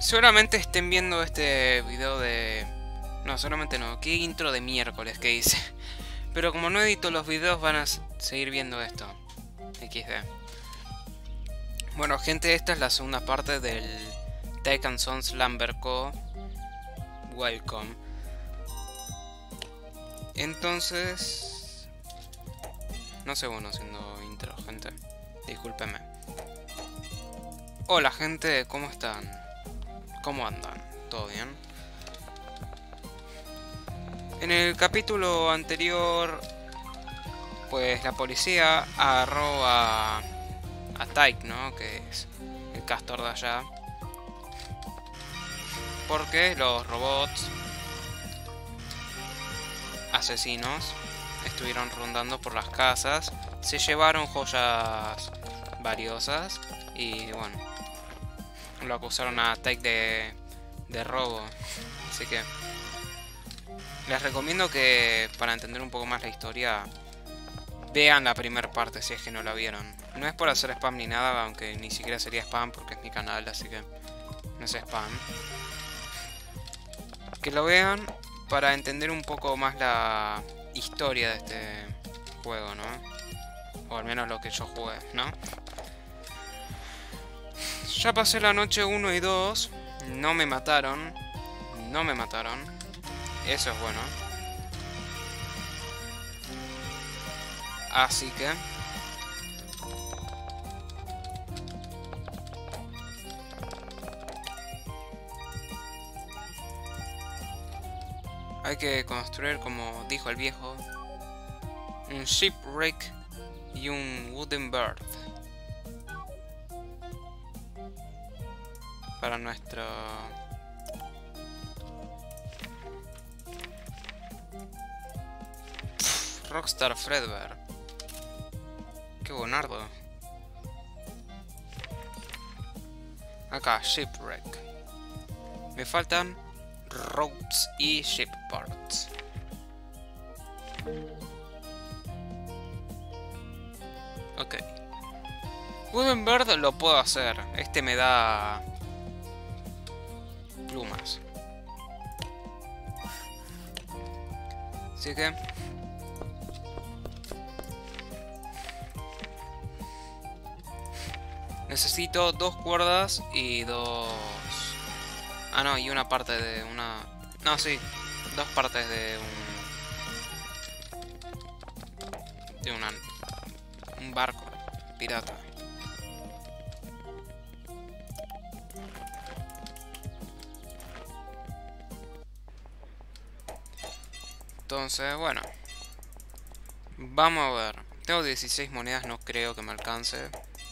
Seguramente estén viendo este video de... No, solamente no. Qué intro de miércoles que hice. Pero como no edito los videos van a seguir viendo esto. XD. Bueno, gente, esta es la segunda parte del Tech Sons Lumber Co. Welcome. Entonces... No sé, bueno, haciendo intro, gente. Discúlpenme. Hola, gente, ¿cómo están? ¿Cómo andan? ¿Todo bien? En el capítulo anterior, pues la policía agarró a Tyke, ¿no? Que es el castor de allá. Porque los robots asesinos estuvieron rondando por las casas. Se llevaron joyas valiosas. Y bueno, lo acusaron a Tyke de robo. Así que les recomiendo que, para entender un poco más la historia, vean la primera parte si es que no la vieron. No es por hacer spam ni nada, aunque ni siquiera sería spam porque es mi canal, así que no es spam. Que lo vean para entender un poco más la historia de este juego, ¿no? O al menos lo que yo jugué, ¿no? Ya pasé la noche 1 y 2. No me mataron. No me mataron. Eso es bueno. Así que... hay que construir, como dijo el viejo, un shipwreck y un wooden bird. Para nuestro... Rockstar Fredbear. Qué bonardo. Acá, shipwreck. Me faltan ropes y ship parts. Ok. Wooden Bird lo puedo hacer. Este me da plumas. Así que... necesito 2 cuerdas y 2... ah, no, y una parte de una... no, sí. 2 partes de un barco pirata. Entonces, bueno. Vamos a ver. Tengo 16 monedas, no creo que me alcance.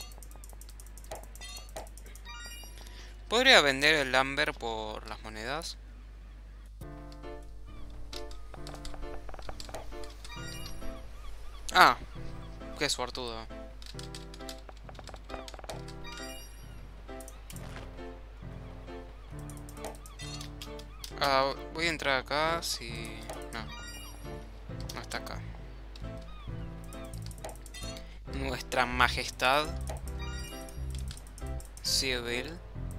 ¿Podría vender el lumber por las monedas? Ah, qué suertudo. Ah, voy a entrar acá si... no, no está acá. Nuestra Majestad Civil.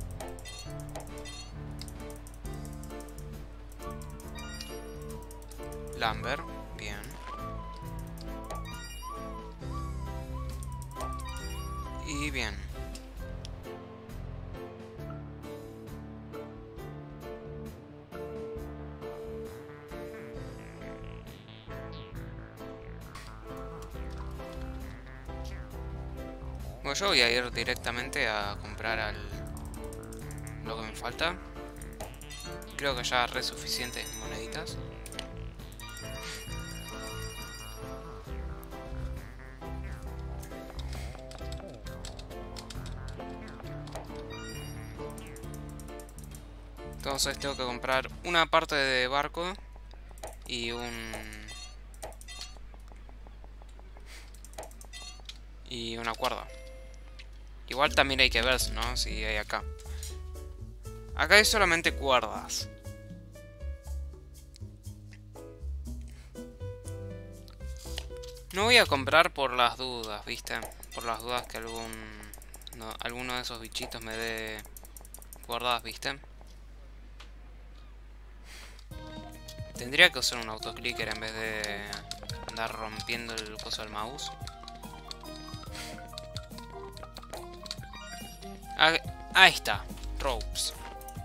Lumber, bien. Y bien. Bueno, yo voy a ir directamente a comprar lo que me falta. Creo que ya agarré suficientes moneditas. Entonces tengo que comprar una parte de barco y y una cuerda. Igual también hay que ver, ¿no? Si hay acá. Acá hay solamente cuerdas. No voy a comprar por las dudas, ¿viste? Por las dudas que alguno de esos bichitos me dé guardadas, ¿viste? Tendría que usar un autoclicker en vez de andar rompiendo el coso del mouse. Ah, ahí está. Ropes.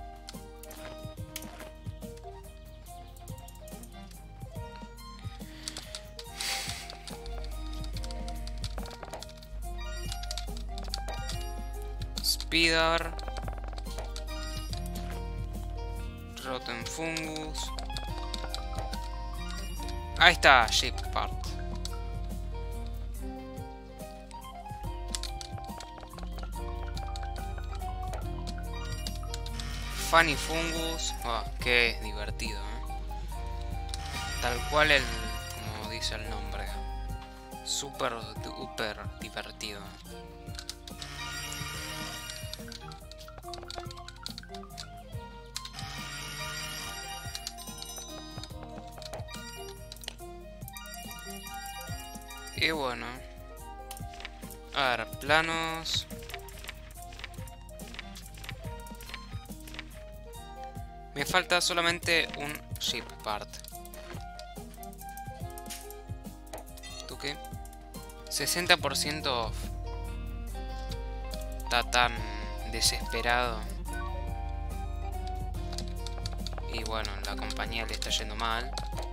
Speeder. Rotten Fungus. Ahí está, Ship Part. Funny Fungus. Oh, qué divertido, Tal cual como dice el nombre. Super duper divertido. Y bueno. A ver, planos. Me falta solamente un ship part. ¿Tú qué? 60% off. Está tan desesperado. Y bueno, la compañía le está yendo mal.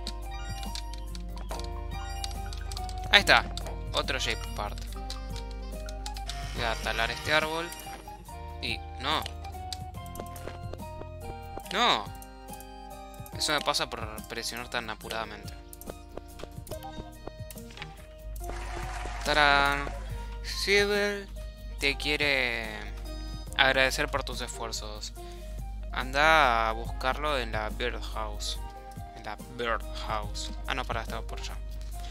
Ahí está. Otro shape part. Voy a talar este árbol. Y... no. No. Eso me pasa por presionar tan apuradamente. ¡Tarán! Civil te quiere agradecer por tus esfuerzos. Anda a buscarlo en la Birdhouse. En la Birdhouse. Ah, no, para, estaba por allá.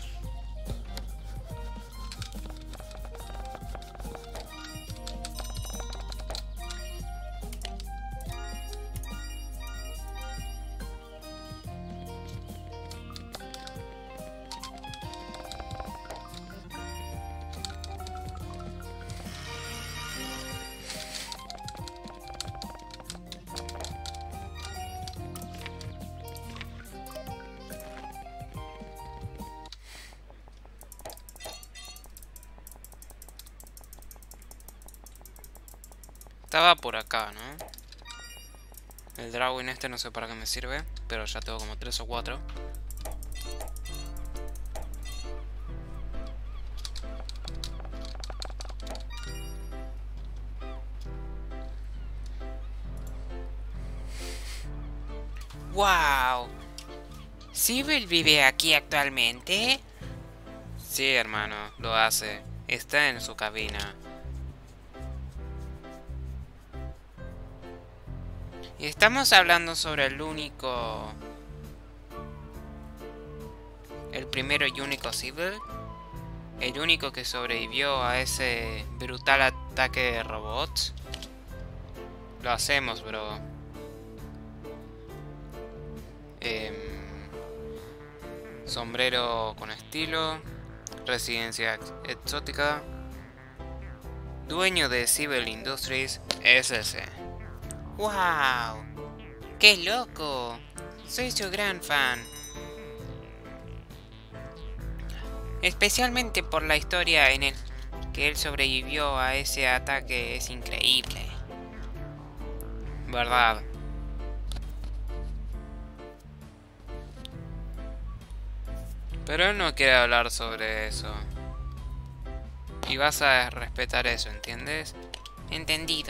Estaba por acá, ¿no? El drawing este no sé para qué me sirve, pero ya tengo como 3 o 4. ¡Wow! ¿Civil vive aquí actualmente? Sí, hermano, lo hace. Está en su cabina. Y estamos hablando sobre el único... El primero y único Civil. El único que sobrevivió a ese brutal ataque de robots. Lo hacemos, bro. Sombrero con estilo. Residencia exótica. Dueño de Civil Industries SC. ¡Wow! ¡Qué loco! Soy su gran fan. Especialmente por la historia en el que él sobrevivió a ese ataque, es increíble. ¿Verdad? Pero él no quiere hablar sobre eso. Y vas a respetar eso, ¿entiendes? Entendido.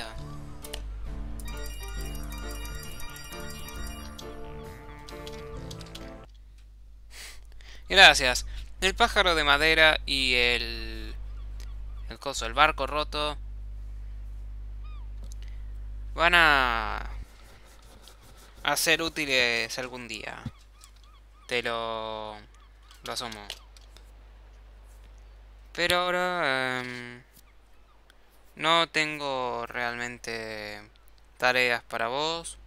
Gracias. El pájaro de madera y el coso, el barco roto van a ser útiles algún día. Te lo asumo. Pero ahora no tengo realmente tareas para vos.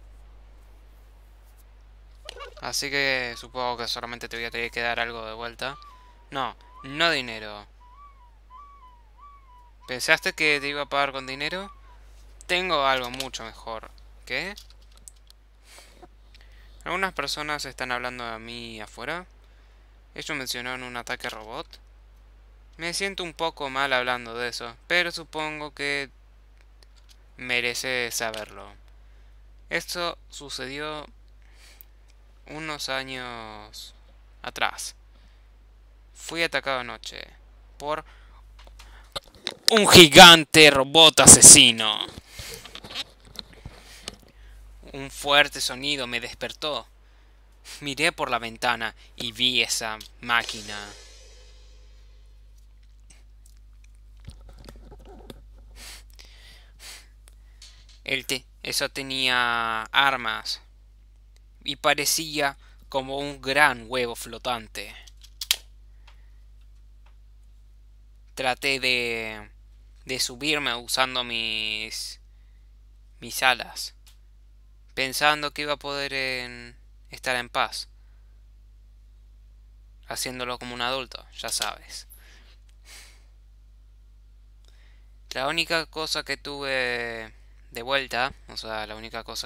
Así que supongo que solamente te voy a tener que dar algo de vuelta. No, no dinero. ¿Pensaste que te iba a pagar con dinero? tengo algo mucho mejor. ¿Qué? Algunas personas están hablando a mí afuera. Ellos mencionaron un ataque robot. Me siento un poco mal hablando de eso, pero supongo que merece saberlo. Esto sucedió unos años atrás. Fui atacado anoche por un gigante robot asesino. Un fuerte sonido me despertó. Miré por la ventana y vi esa máquina. Eso tenía armas y parecía como un gran huevo flotante. Traté de subirme usando mis alas, pensando que iba a poder estar en paz, haciéndolo como un adulto, ya sabes. La única cosa que tuve de vuelta, o sea, la única cosa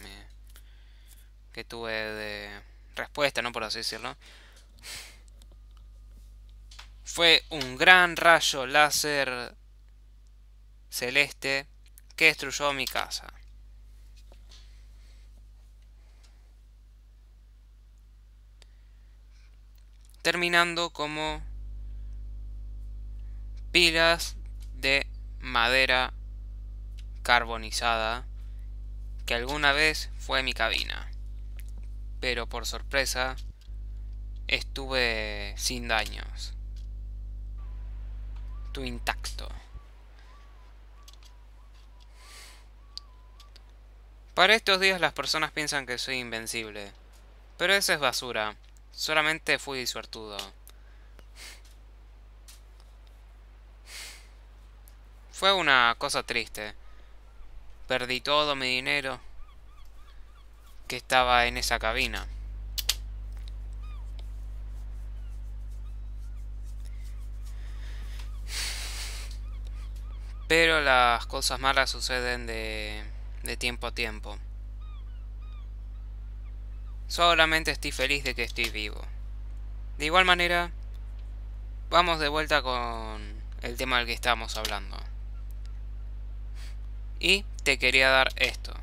que tuve de respuesta, ¿no? Por así decirlo, fue un gran rayo láser celeste que destruyó mi casa. Terminando como pilas de madera carbonizada que alguna vez fue mi cabina. Pero por sorpresa estuve sin daños. Estuve intacto. Para estos días las personas piensan que soy invencible. Pero eso es basura. Solamente fui suertudo. Fue una cosa triste. Perdí todo mi dinero que estaba en esa cabina. Pero las cosas malas suceden de tiempo a tiempo. Solamente estoy feliz de que estoy vivo. De igual manera, vamos de vuelta con el tema del que estábamos hablando. Y te quería dar esto.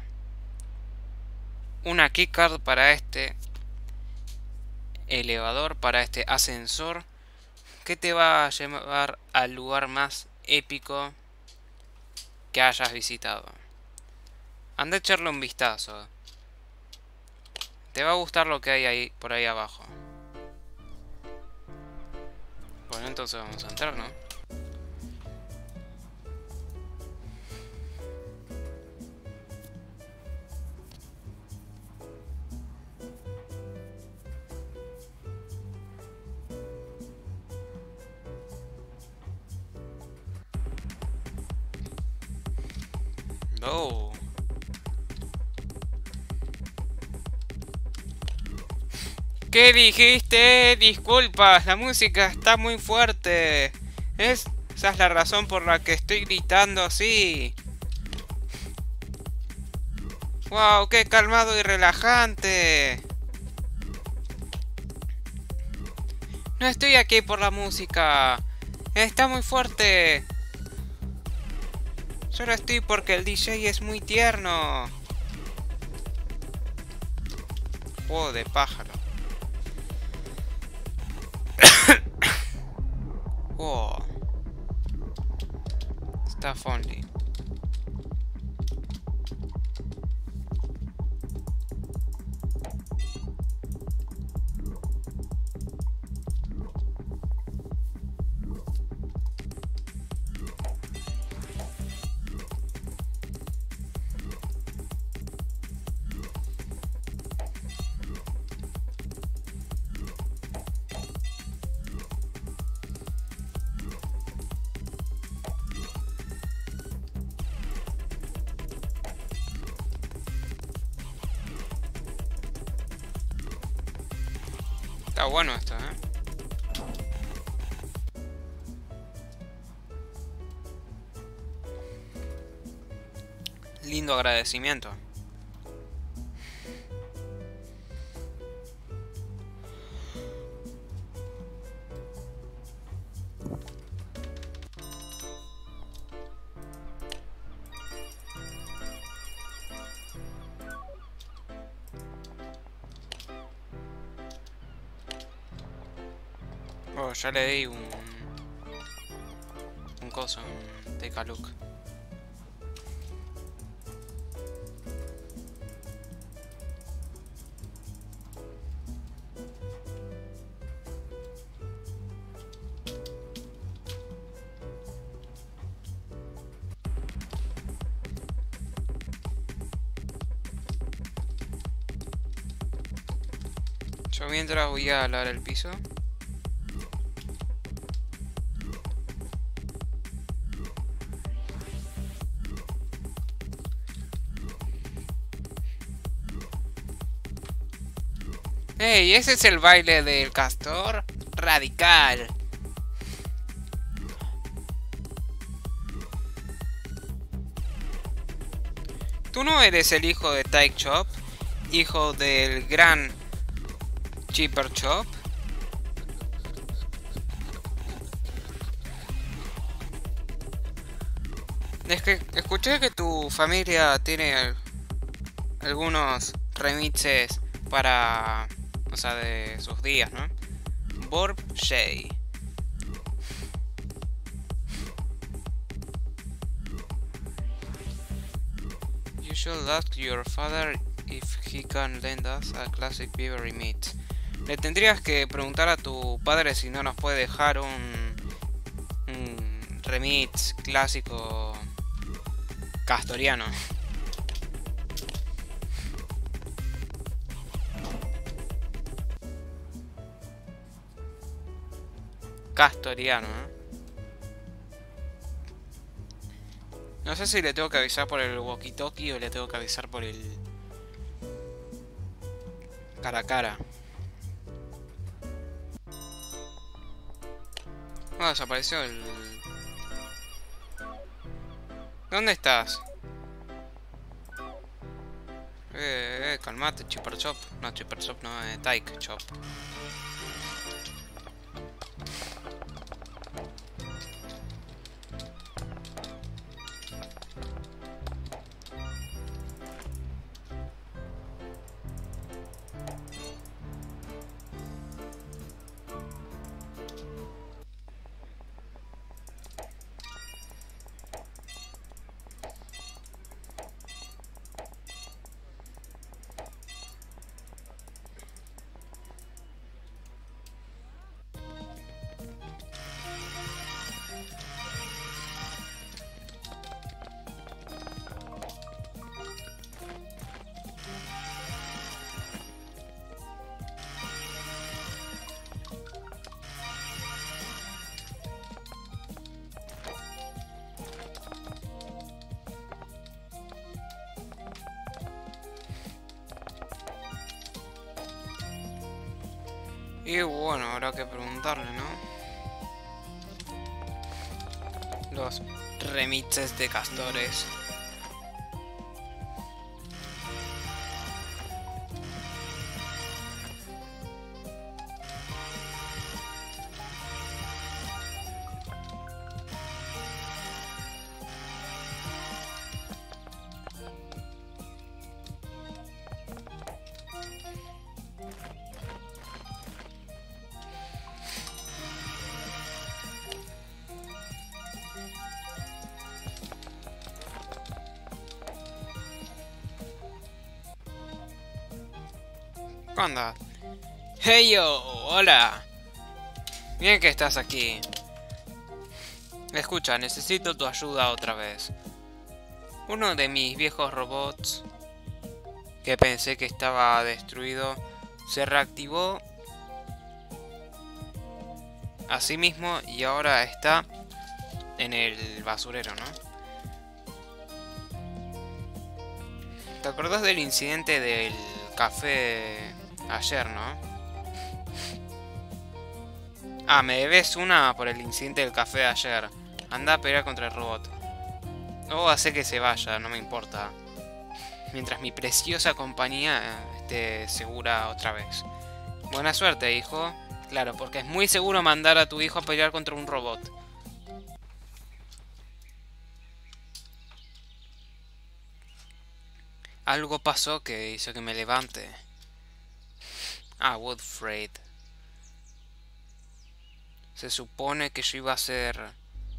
Una keycard para este elevador, para este ascensor, que te va a llevar al lugar más épico que hayas visitado. Anda a echarle un vistazo. Te va a gustar lo que hay ahí, por ahí abajo. Bueno, entonces vamos a entrar, ¿no? Oh. ¿Qué dijiste? Disculpa, la música está muy fuerte. Esa es la razón por la que estoy gritando así. Wow, qué calmado y relajante. No estoy aquí por la música. Está muy fuerte. Solo estoy porque el DJ es muy tierno. Juego de pájaro. Wow. Staff only. Está bueno esto, ¿eh? lindo agradecimiento. Oh, ya le di un coso, un Take a Look. Yo mientras voy a lavar el piso. ¡Ey! ¿Ese es el baile del castor? ¡Radical! ¿Tú no eres el hijo de Tyke Chop? ¿Hijo del gran Chipper Chop? Es que escuché que tu familia tiene algunos remixes para... o sea, de sus días, ¿no? Borb Shay. You should ask your father if he can lend us a classic beaver meat. Le tendrías que preguntar a tu padre si no nos puede dejar un remix clásico castoriano. Castoriano, ¿eh? No sé si le tengo que avisar por el walkie-talkie o le tengo que avisar por el... cara a cara. Oh, desapareció el... ¿Dónde estás? Calmate, Chipper Chop. No, Chipper Chop no, Tyke Chop. Y bueno, habrá que preguntarle, ¿no? Los remixes de castores. ¿Qué onda? ¡Hey yo! ¡Hola! Bien que estás aquí. Escucha, necesito tu ayuda otra vez. Uno de mis viejos robots, que pensé que estaba destruido, se reactivó a sí mismo y ahora está en el basurero, ¿no? ¿Te acordás del incidente del café ayer, no? Ah, me debes una por el incidente del café de ayer. Anda a pelear contra el robot. O hace que se vaya, no me importa. Mientras mi preciosa compañía esté segura otra vez. Buena suerte, hijo. Claro, porque es muy seguro mandar a tu hijo a pelear contra un robot. Algo pasó que hizo que me levante. Ah, Woodfred. Se supone que yo iba a ser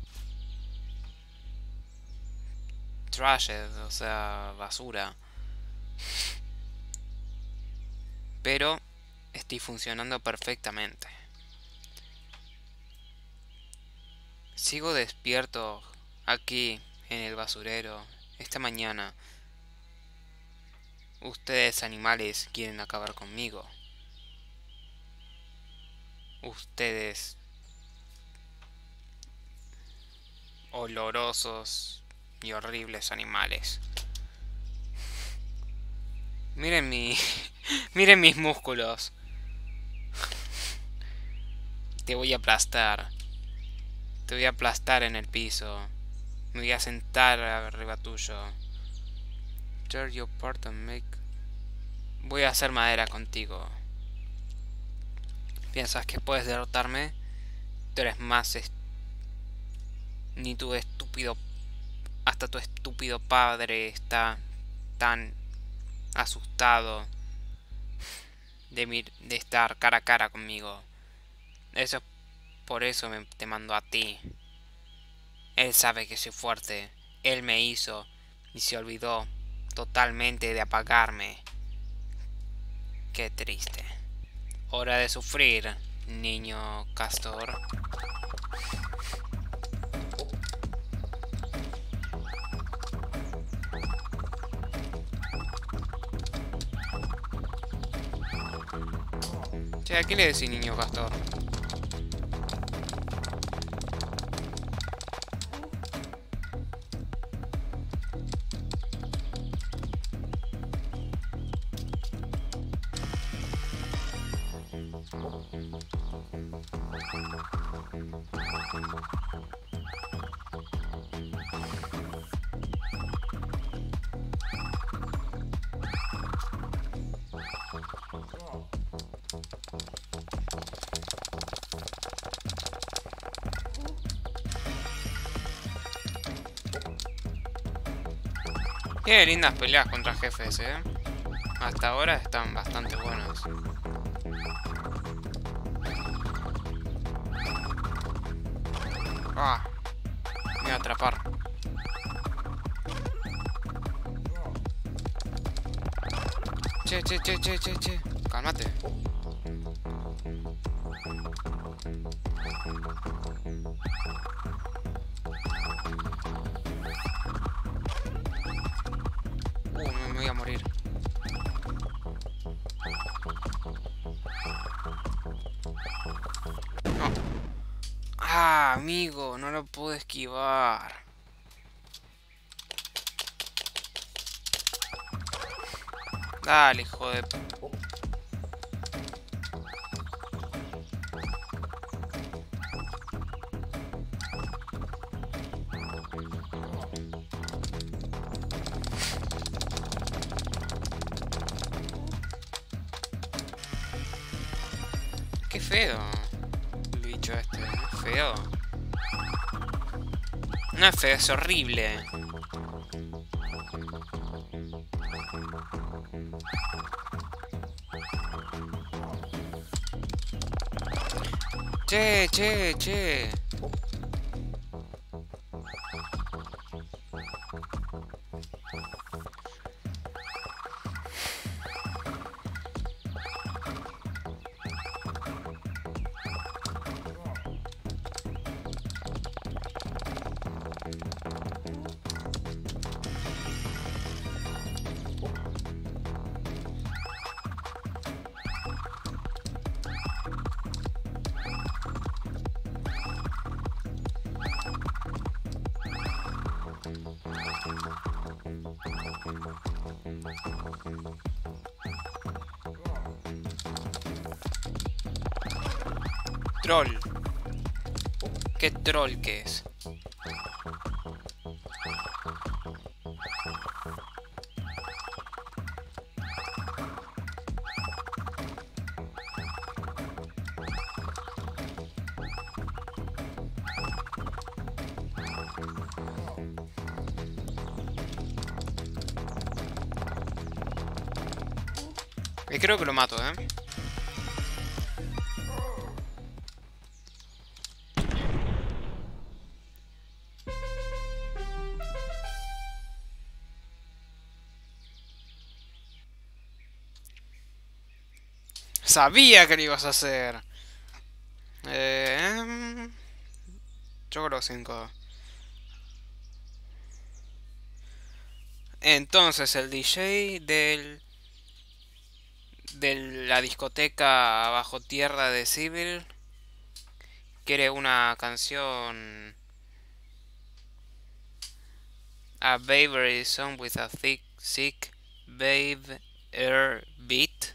trashed, o sea, basura. Pero estoy funcionando perfectamente. Sigo despierto aquí en el basurero esta mañana. Ustedes animales quieren acabar conmigo. Ustedes olorosos y horribles animales. Miren miren mis músculos. Te voy a aplastar. Te voy a aplastar en el piso. Me voy a sentar arriba tuyo. Tear you apart and make... Voy a hacer madera contigo. ¿Piensas que puedes derrotarme? Tú eres más... Ni tu estúpido... Hasta tu estúpido padre está tan asustado de estar cara a cara conmigo. Eso es por eso te mando a ti. Él sabe que soy fuerte. Él me hizo y se olvidó totalmente de apagarme. Qué triste. Hora de sufrir, niño castor. Che, ¿a qué le decís niño castor? Qué lindas peleas contra jefes, Hasta ahora están bastante buenas. Ah, me voy a atrapar. Che. Cálmate. Me voy a morir. No. Ah, amigo, no lo pude esquivar. Dale, hijo de... Qué feo. El bicho este, no es feo. No es feo, es horrible. Che. Troll. ¿Qué troll que es? Y creo que lo mato, ¿eh? Sabía que lo ibas a hacer. Yo creo 5. Entonces el DJ de la discoteca bajo tierra de Civil quiere una canción, a Baby song with a thick, sick, babe air beat.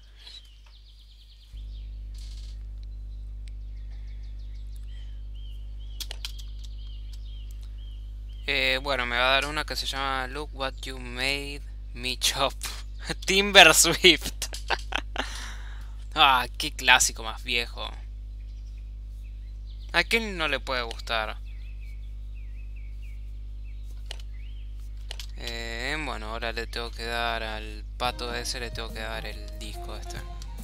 Bueno, me va a dar una que se llama Look What You Made Me Chop. Timber Swift. Ah, qué clásico más viejo. ¿A quién no le puede gustar? Bueno, ahora le tengo que dar al pato ese, le tengo que dar el disco este.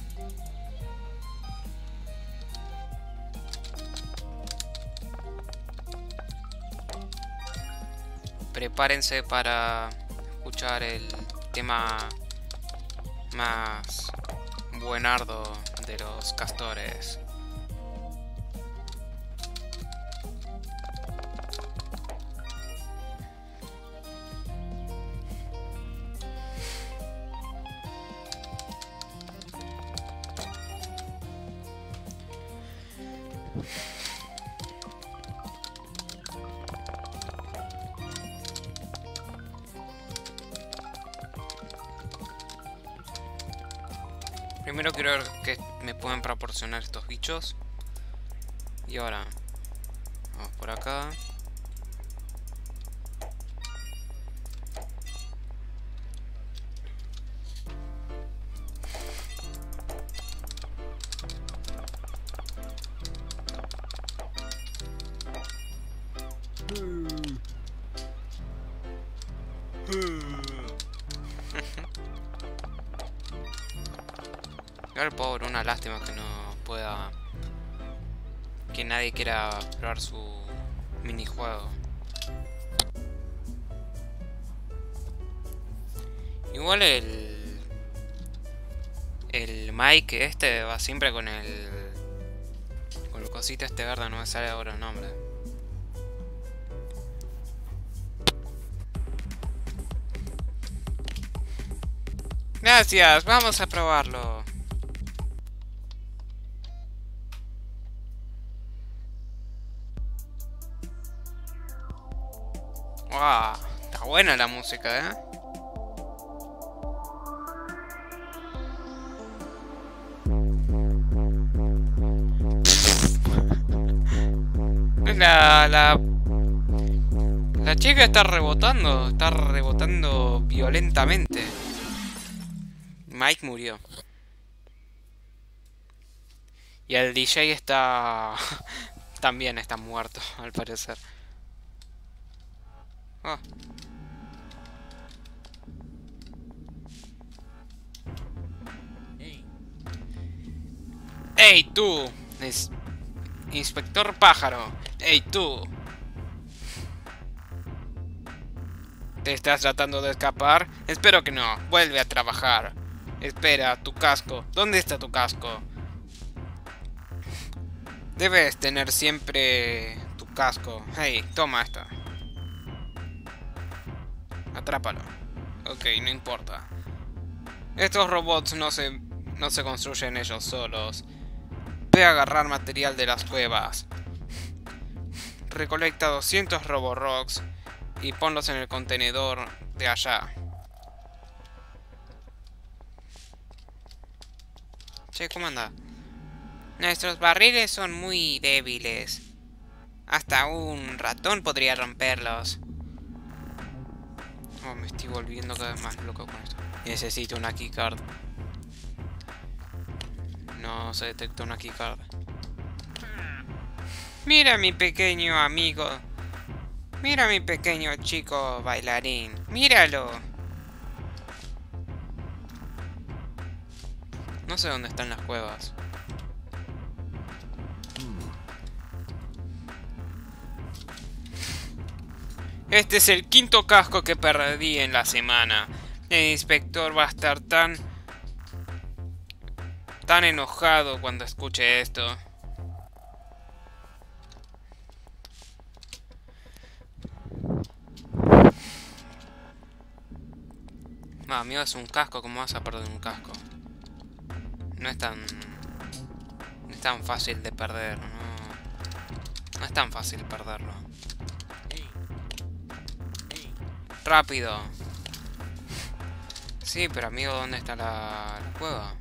Prepárense para escuchar el tema más buenardo de los castores. Primero quiero ver qué me pueden proporcionar estos bichos. Y ahora vamos por acá. El pobre, una lástima que no pueda, que nadie quiera probar su minijuego. Igual el Mike este va siempre con el cosito este verde, no me sale ahora el nombre. Gracias, vamos a probarlo. Wow, está buena la música, ¿eh? La chica está rebotando violentamente. Mike murió. Y el DJ está... también está muerto, al parecer. Oh. ¡Ey, tú! Inspector Pájaro. ¡Ey, tú! ¿Te estás tratando de escapar? Espero que no. Vuelve a trabajar. Espera, tu casco. ¿Dónde está tu casco? Debes tener siempre tu casco. Hey, toma esta. Atrápalo. Ok, no importa. Estos robots no se construyen ellos solos. Ve a agarrar material de las cuevas. Recolecta 200 Roborocks y ponlos en el contenedor de allá. Che, ¿cómo anda? Nuestros barriles son muy débiles. Hasta un ratón podría romperlos. Oh, me estoy volviendo cada vez más loco con esto. Necesito una keycard. No se detecta una keycard. Mira mi pequeño amigo. Mira mi pequeño chico bailarín. Míralo. No sé dónde están las cuevas. Este es el quinto casco que perdí en la semana. El inspector va a estar tan enojado cuando escuche esto. Amigo, es un casco. ¿Cómo vas a perder un casco? No es tan fácil de perder, no es tan fácil perderlo. Rápido. Sí, pero amigo, ¿dónde está la cueva?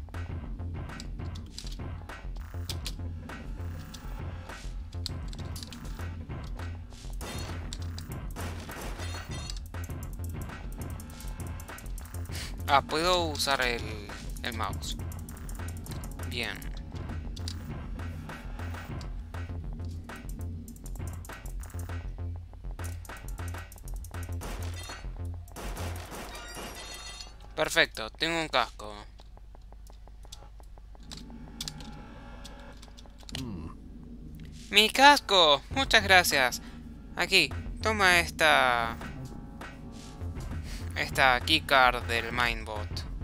Ah, puedo usar el mouse. Bien. Perfecto, tengo un casco. ¡Mi casco! Muchas gracias. Aquí, toma esta keycard del Minebot.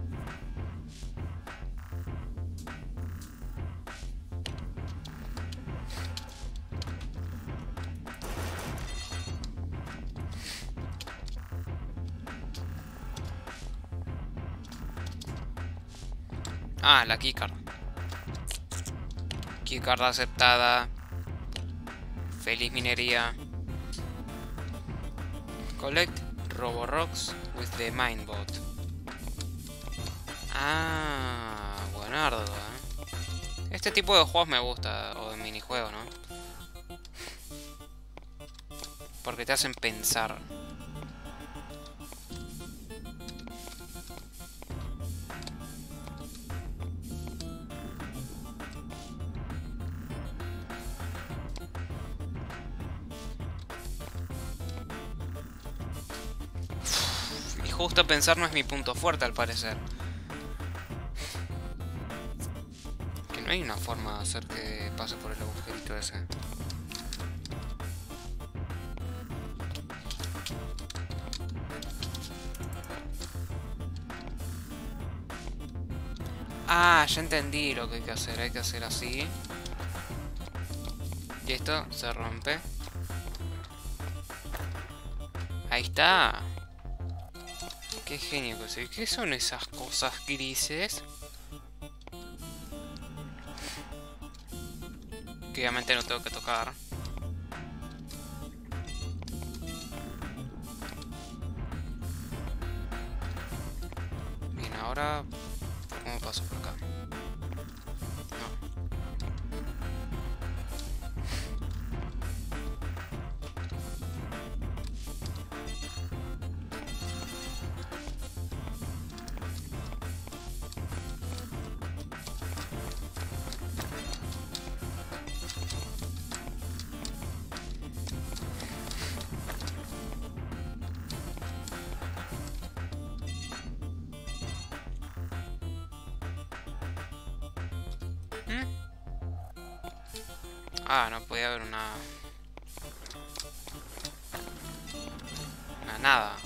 Ah, la keycard. Keycard aceptada. Feliz minería. Collect Roborocks with the Minebot. Ah, buenardo, Este tipo de juegos me gusta, o de minijuegos, ¿no? Porque te hacen pensar. Y justo pensar no es mi punto fuerte, al parecer. Que no hay una forma de hacer que pase por el agujerito ese. Ah, ya entendí lo que hay que hacer. Hay que hacer así. Y esto se rompe. Ahí está. Qué genio que soy. ¿Qué son esas cosas grises? Que obviamente no tengo que tocar. Bien, ahora... ¿Cómo paso por acá? No. Ah, no podía haber una nada.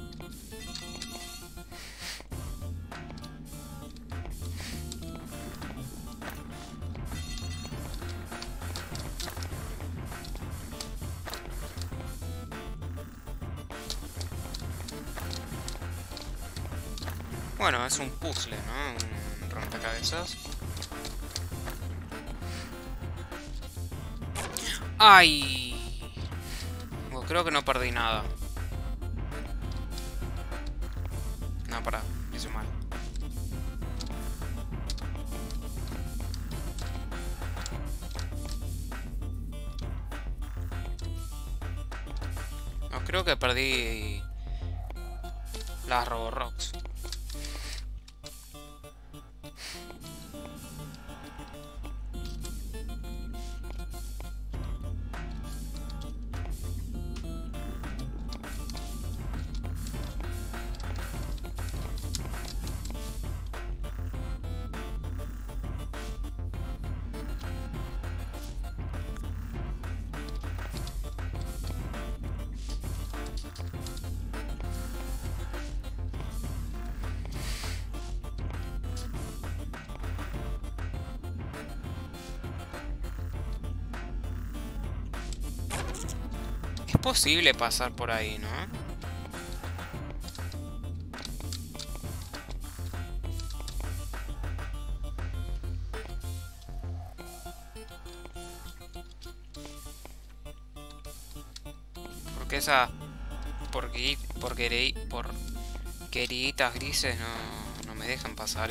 Bueno, es un puzzle, ¿no? Un rompecabezas. ¡Ay! Bueno, creo que no perdí nada. No, pará. Hice mal. No, creo que perdí las Roborocks. posible pasar por ahí, ¿no? Porque esas porqueritas grises no me dejan pasar.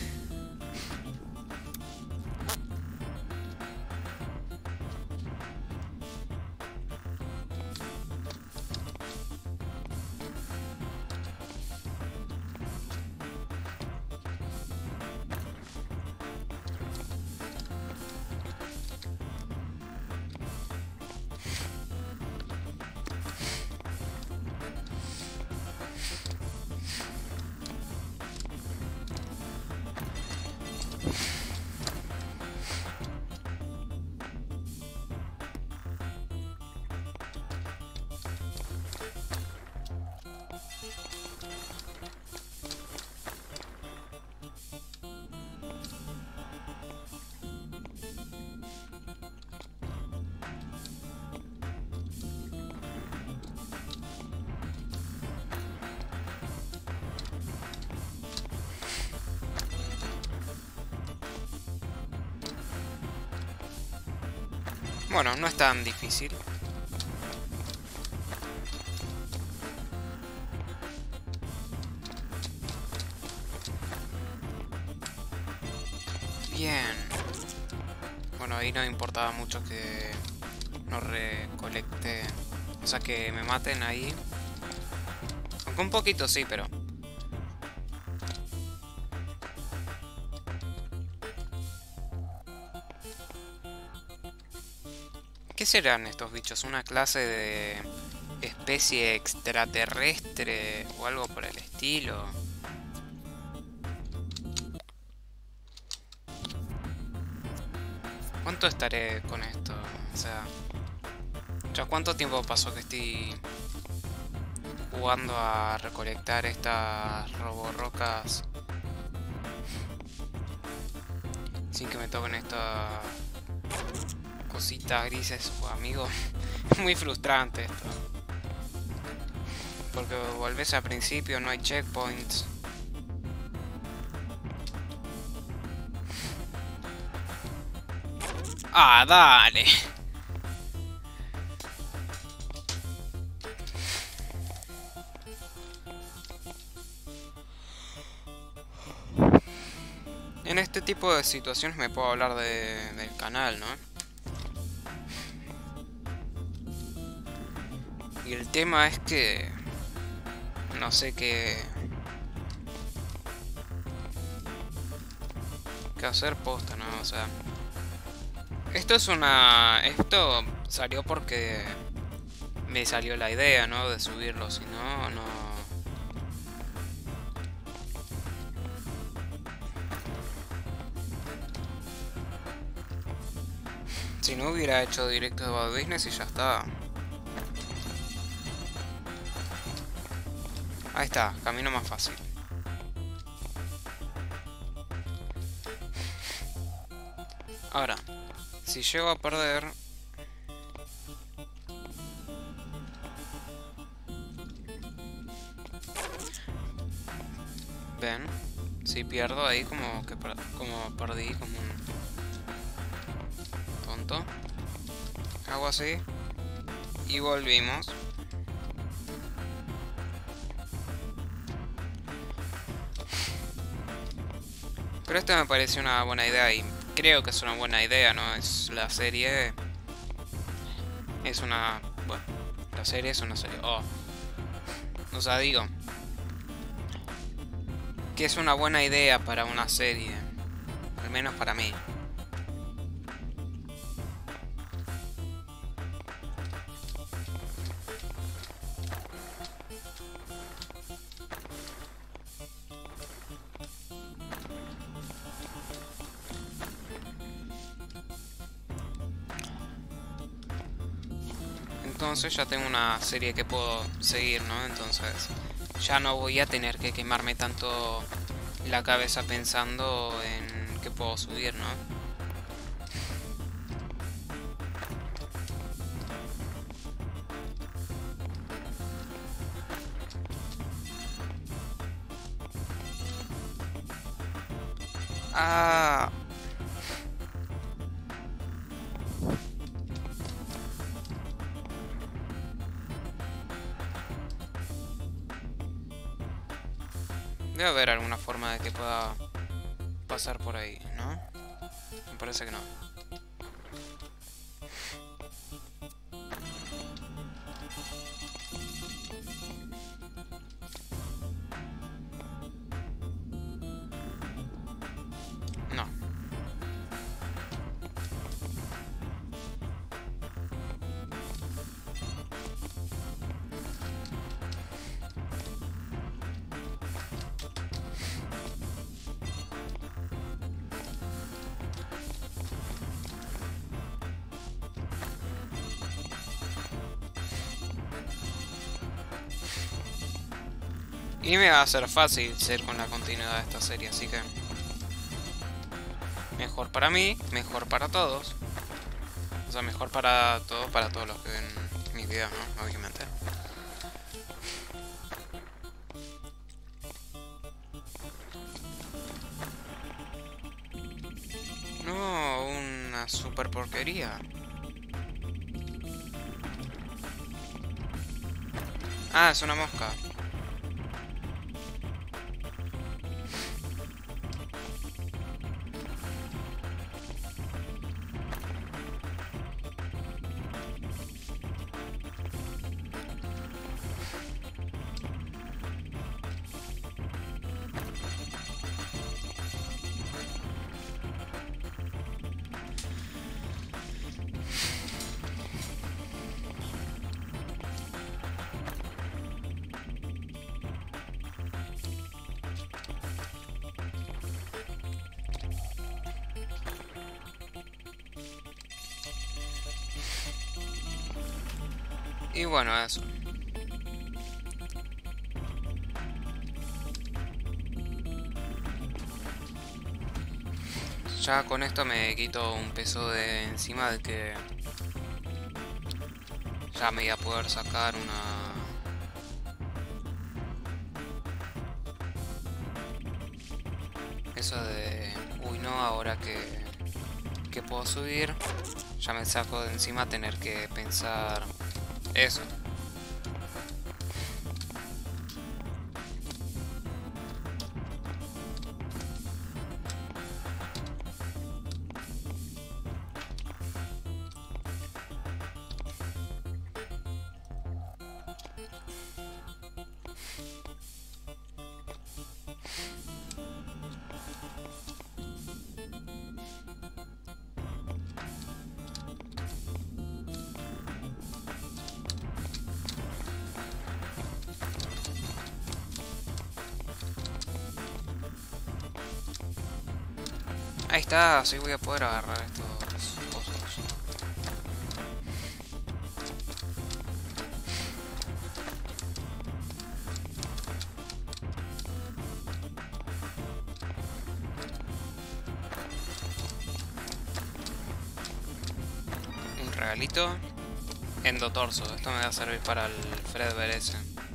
Bueno, no es tan difícil. Bien. Bueno, ahí no importaba mucho que no recolecte. O sea, que me maten ahí. Aunque un poquito sí, pero... ¿Qué serán estos bichos? ¿Una clase de especie extraterrestre o algo por el estilo? ¿Cuánto estaré con esto? O sea, ¿ya cuánto tiempo pasó que estoy jugando a recolectar estas roborrocas sin que me toquen estas cositas grises, amigo? Es muy frustrante esto, porque volvés al principio, no hay checkpoints. Ah, dale. En este tipo de situaciones me puedo hablar del canal, ¿no? Y el tema es que... no sé qué hacer posta, ¿no? O sea... Esto salió porque me salió la idea, ¿no? De subirlo, si no, no... Si no hubiera hecho directo de Bad Business y ya está. Ahí está, camino más fácil. Ahora, si llego a perder... Ven, si pierdo ahí como perdí, como un tonto. Hago así. Y volvimos. Pero esto me parece una buena idea y creo que es una buena idea, ¿no? Es la serie... Es una... Bueno, la serie es una serie... Oh. O sea, digo... que es una buena idea para una serie. Al menos para mí. Entonces ya tengo una serie que puedo seguir, ¿no? Entonces ya no voy a tener que quemarme tanto la cabeza pensando en qué puedo subir, ¿no? Ah. Debe haber alguna forma de que pueda pasar por ahí, ¿no? Me parece que no. No. Y me va a ser fácil seguir con la continuidad de esta serie, así que... Mejor para mí, mejor para todos. O sea, mejor para todos los que ven mis videos, ¿no? Obviamente. No, una super porquería. Ah, es una mosca. Y bueno, eso. Ya con esto me quito un peso de encima de que ya me voy a poder sacar una... Eso de... Uy, no, ahora que puedo subir, ya me saco de encima tener que pensar eso. Ahí está, así voy a poder agarrar estos cosas. Un regalito. Endotorso, esto me va a servir para el Fredbear ese.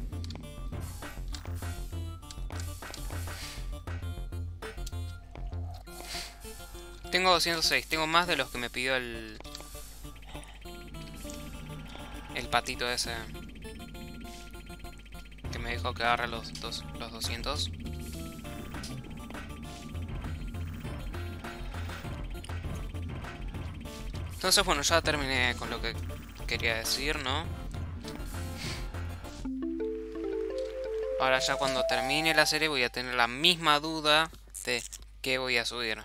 Tengo 206, tengo más de los que me pidió el patito ese. Que me dijo que agarre los 200. Entonces bueno, ya terminé con lo que quería decir, ¿no? Ahora ya cuando termine la serie voy a tener la misma duda de qué voy a subir.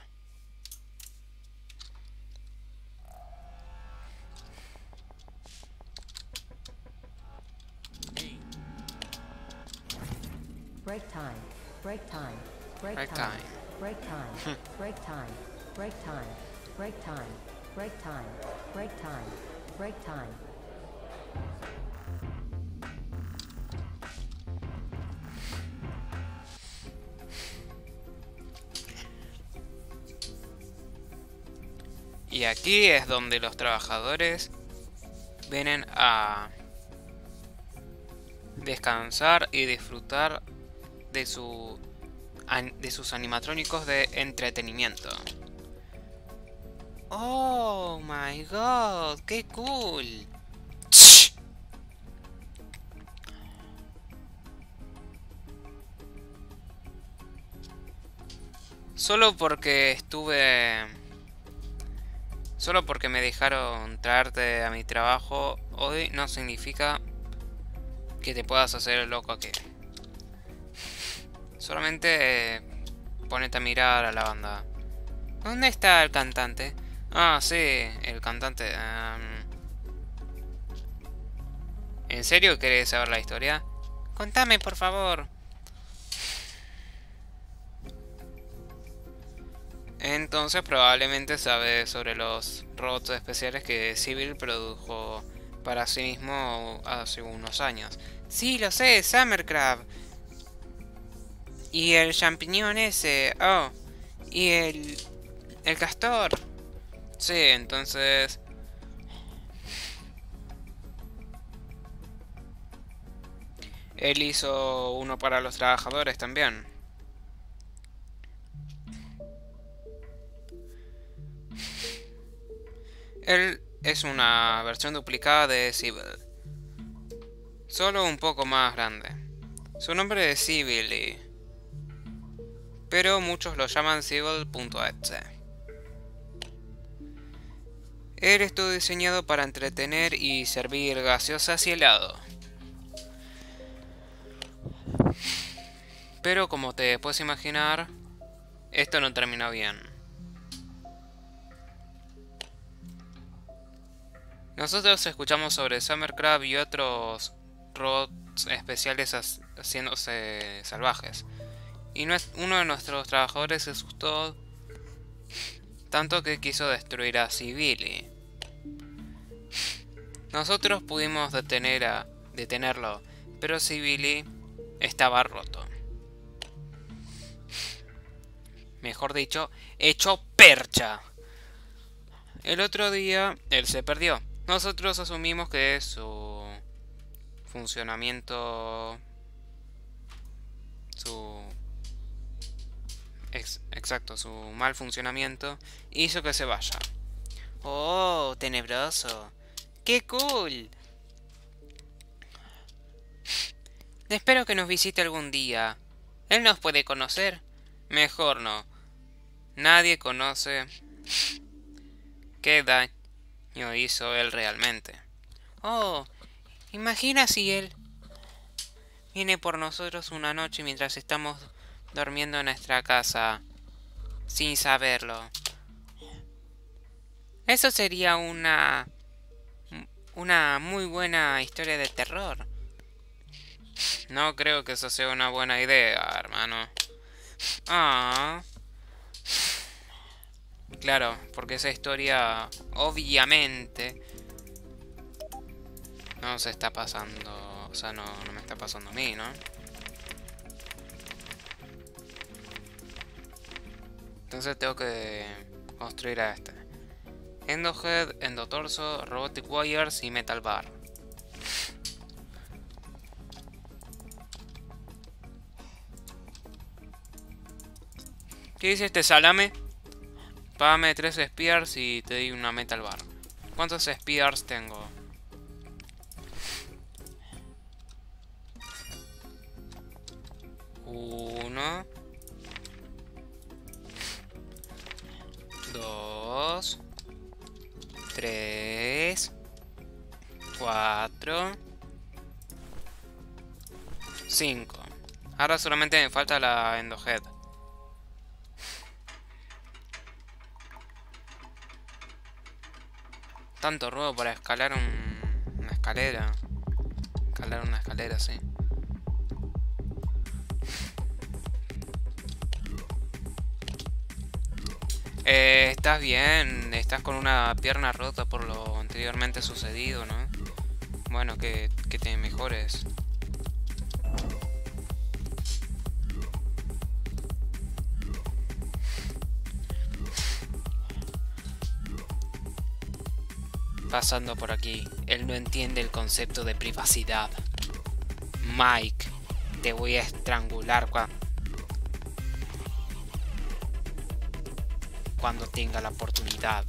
Break time. Break time. Break Break time. time. Break time. Break time. Break time. Break time. Break time. Break time. Break time. Y aquí es donde los trabajadores vienen a descansar y disfrutar de su de sus animatrónicos de entretenimiento. ¡Oh, my God! ¡Qué cool! Solo porque me dejaron traerte a mi trabajo hoy no significa que te puedas hacer el loco aquí. Solamente ponete a mirar a la banda. ¿Dónde está el cantante? Ah, sí, el cantante. ¿En serio querés saber la historia? Contame, por favor. Entonces probablemente sabes sobre los robots especiales que Civil produjo para sí mismo hace unos años. Sí, lo sé, Summercrab. Y el champiñón ese. Oh, y el castor. Sí, entonces... Él hizo uno para los trabajadores también. Él es una versión duplicada de Civil. Solo un poco más grande. Su nombre es Civil, pero muchos lo llaman Civil.exe. Él estuvo diseñado para entretener y servir gaseosas y helado. Pero como te puedes imaginar, esto no terminó bien. Nosotros escuchamos sobre Summercrab y otros robots especiales haciéndose salvajes. Y uno de nuestros trabajadores se asustó tanto que quiso destruir a Civili. Nosotros pudimos detenerlo, pero Civili estaba roto. Mejor dicho, hecho percha. El otro día, él se perdió. Nosotros asumimos que su funcionamiento... Exacto, su mal funcionamiento hizo que se vaya. Oh, tenebroso. ¡Qué cool! Espero que nos visite algún día. ¿Él nos puede conocer? Mejor no. Nadie conoce qué daño hizo él realmente. Oh, imagina si él viene por nosotros una noche mientras estamos durmiendo en nuestra casa sin saberlo. Eso sería una muy buena historia de terror. No creo que eso sea una buena idea, hermano. Ah. Claro, porque esa historia obviamente no se está pasando. O sea, no me está pasando a mí, ¿no? Entonces tengo que construir a este. Endohead, Endotorso, Robotic Wires y Metal Bar. ¿Qué dice este salame? Págame 3 spears y te doy una Metal Bar. ¿Cuántos spears tengo? Uno. 2. 3. 4. 5. Ahora solamente me falta la Endohead. Tanto ruido para escalar una escalera. Escalar una escalera, sí. ¿Estás bien? Estás con una pierna rota por lo anteriormente sucedido, ¿no? Bueno, que te mejores. Pasando por aquí, él no entiende el concepto de privacidad. Mike, te voy a estrangular cuando tenga la oportunidad.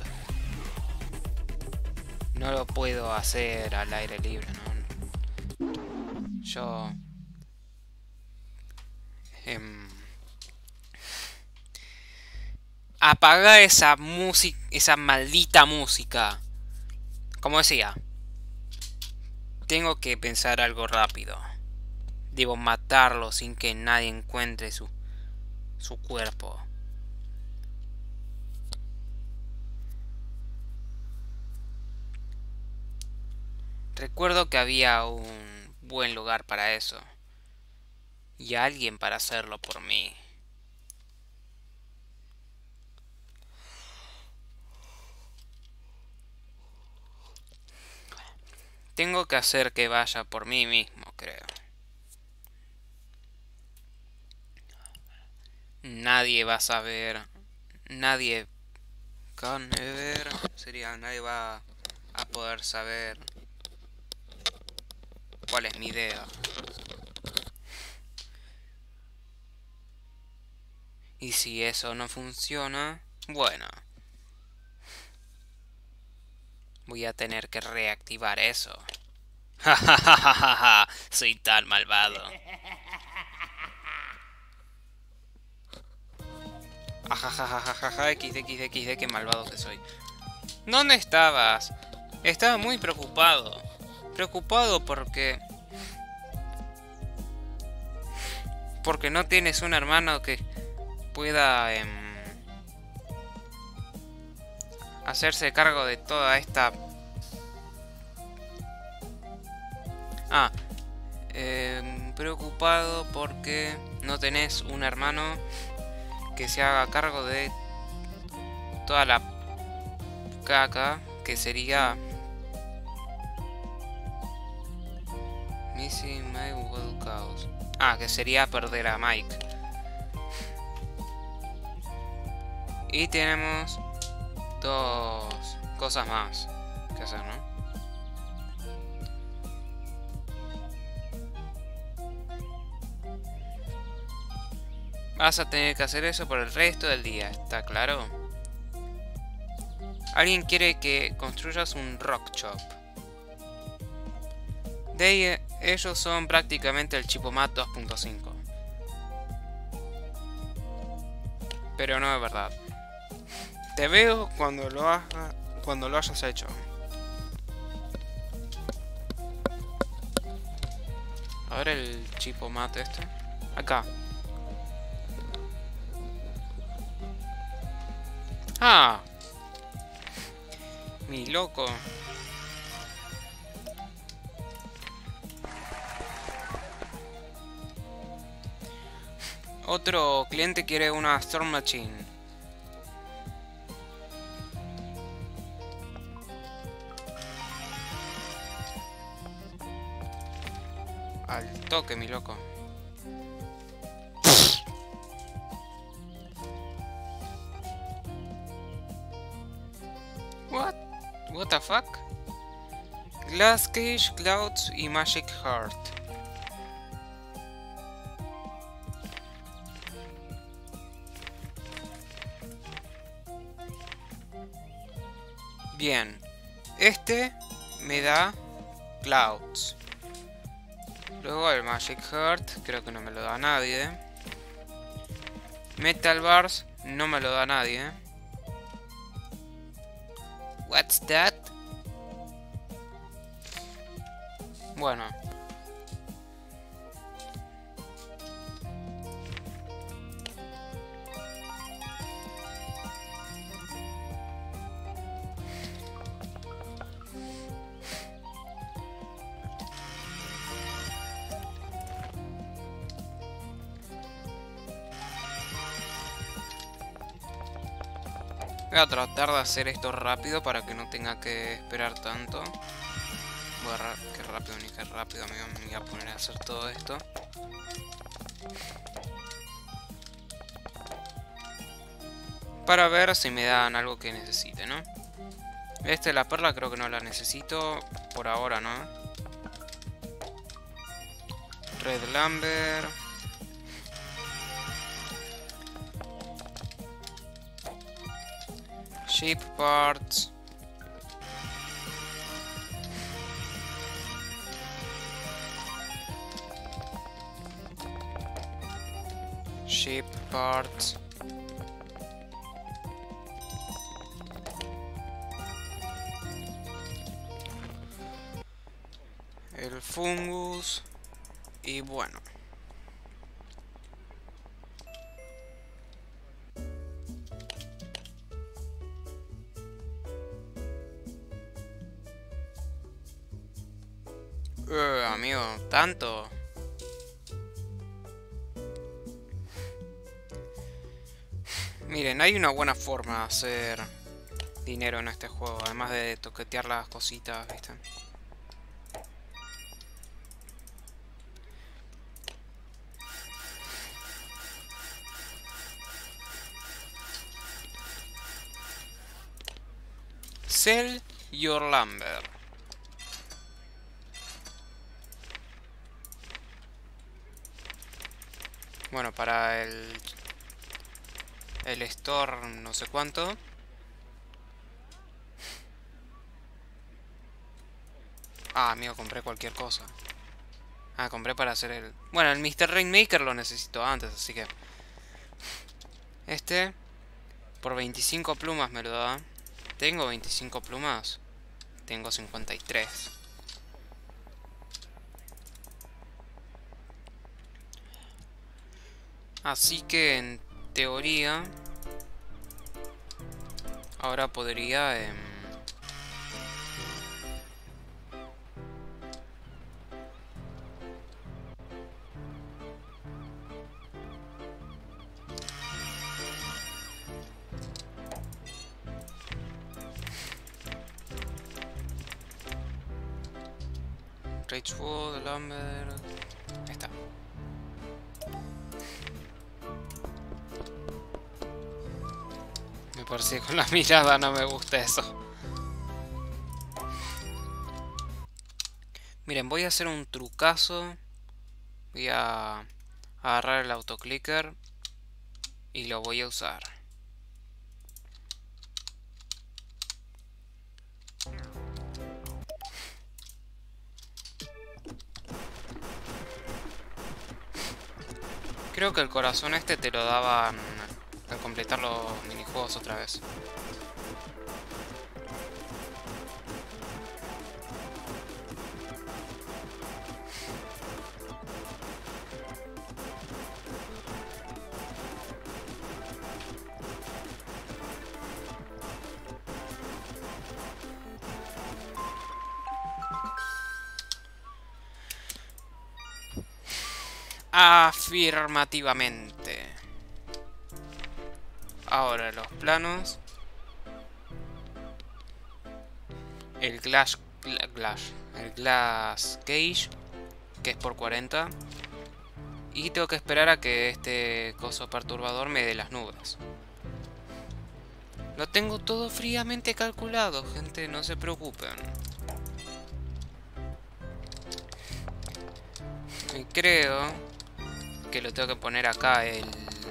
No lo puedo hacer al aire libre, ¿no? Yo... apaga esa música, esa maldita música. Como decía, tengo que pensar algo rápido. Debo matarlo sin que nadie encuentre su cuerpo. Recuerdo que había un buen lugar para eso. Y alguien para hacerlo por mí. Tengo que hacer que vaya por mí mismo, creo. Nadie va a saber. Nadie... Nadie va a poder saber cuál es mi idea. Y si eso no funciona, bueno, voy a tener que reactivar eso. Ja, soy tan malvado. Ajajajajaja, XD, qué malvado que soy. ¿Dónde estabas? Estaba muy preocupado. Preocupado porque no tienes un hermano que pueda hacerse cargo de toda esta... preocupado porque no tenés un hermano que se haga cargo de toda la caca que sería... Missing my wild cows. Que sería perder a Mike. Y tenemos dos cosas más que hacer, ¿no? Vas a tener que hacer eso por el resto del día, ¿está claro? Alguien quiere que construyas un rock shop. Ellos son prácticamente el Chipomat 2.5. Pero no es verdad. Te veo cuando lo hayas hecho. A ver el Chipomat este. Acá. Mi loco. Otro cliente quiere una Storm Machine. Al toque, mi loco. What the fuck? Glass Cage, Clouds y Magic Heart. Bien. Este me da Clouds. Luego el Magic Heart, creo que no me lo da nadie. Metal Bars, no me lo da nadie. What's that? Bueno. Voy a tratar de hacer esto rápido para que no tenga que esperar tanto. Voy a qué rápido, ni qué rápido, me voy a poner a hacer todo esto. Para ver si me dan algo que necesite, ¿no? La perla creo que no la necesito por ahora, ¿no? Red Lumber. Ship parts. Ship parts. El fungus. Y bueno. Amigo, tanto. Miren, hay una buena forma de hacer dinero en este juego, además de toquetear las cositas, ¿viste? Sell your lumber. Bueno, para el store no sé cuánto. Ah, amigo, compré cualquier cosa. Ah, compré para hacer el... Bueno, el Mr. Rainmaker lo necesito antes, así que... Este... Por 25 plumas me lo da. ¿Tengo 25 plumas? Tengo 53. Así que en teoría... Ahora podría... Ragewood, lumber... Ahí está. Me parece que con la mirada no me gusta eso. Miren, voy a hacer un trucazo. Voy a agarrar el autoclicker y lo voy a usar. Creo que el corazón este te lo daban al completar los minijuegos otra vez. Afirmativamente. Ahora los planos. El glass cage, que es por 40. Y tengo que esperar a que este coso perturbador me dé las nubes. Lo tengo todo fríamente calculado, gente, no se preocupen. Y creo que lo tengo que poner acá el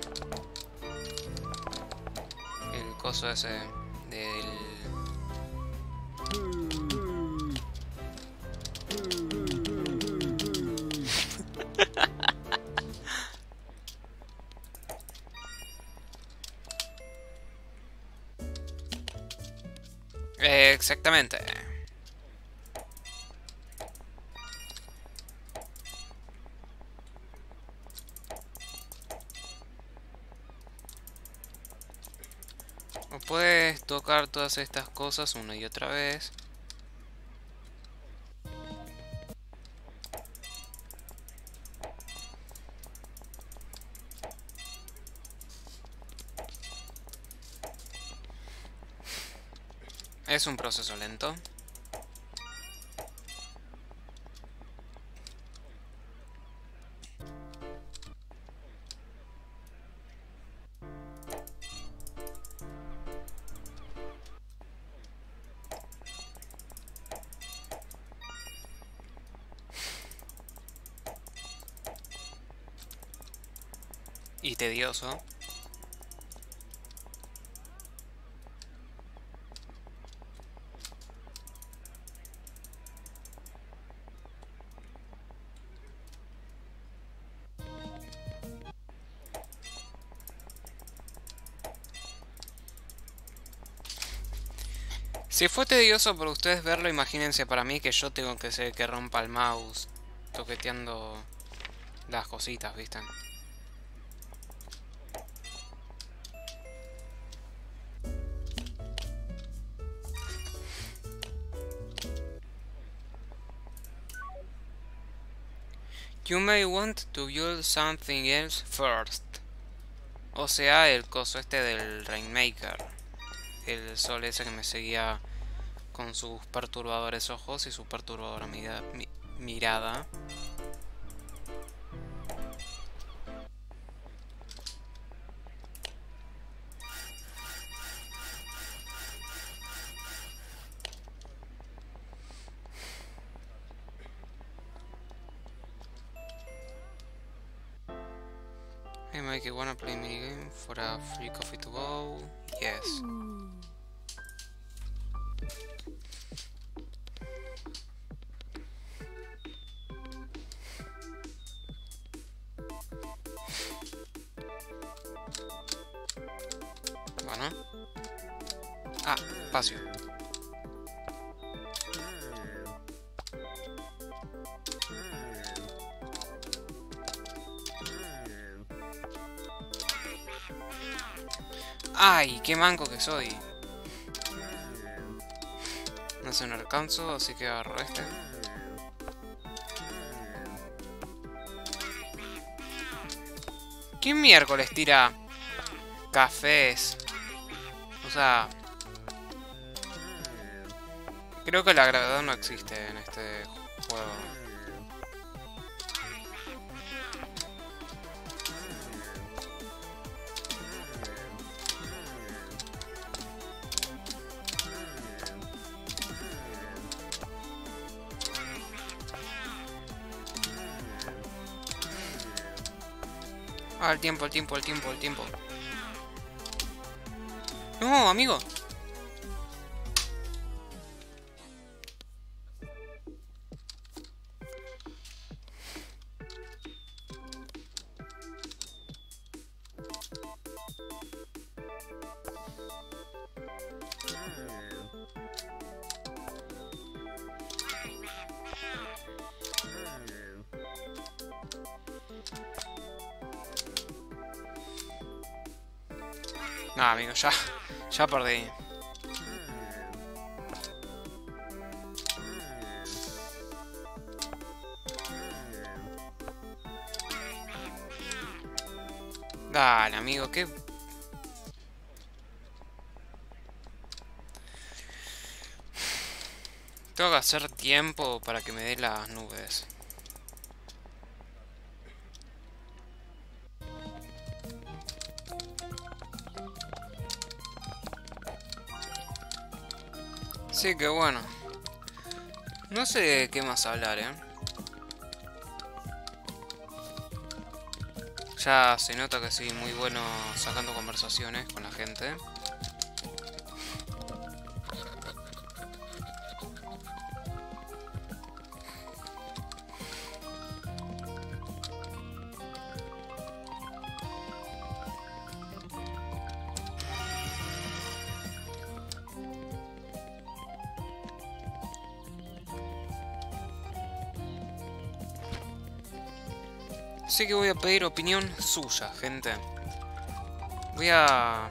coso ese del... Exactamente. O puedes tocar todas estas cosas una y otra vez. Es un proceso lento. Y tedioso. Si fue tedioso para ustedes verlo, imagínense para mí que yo tengo que ser el que rompa el mouse toqueteando las cositas, ¿viste? You may want to build something else first. O sea, el coso este del Rainmaker. El sol ese que me seguía con sus perturbadores ojos y su perturbadora mirada. Hey Mike, you wanna play minigame for a free coffee to go? Yes. Bueno. Ah, espacio. ¡Ay! ¡Qué manco que soy! No sé, no alcanzo, así que agarro este. ¿Quién miércoles tira cafés? O sea... creo que la gravedad no existe en este juego. Ah, el tiempo. No, amigo. No, amigo, ya perdí. Dale, amigo, ¿qué? Tengo que hacer tiempo para que me dé las nubes. Sí, que bueno. No sé de qué más hablar, Ya se nota que soy muy bueno sacando conversaciones con la gente. Así que voy a pedir opinión suya, gente. Voy a...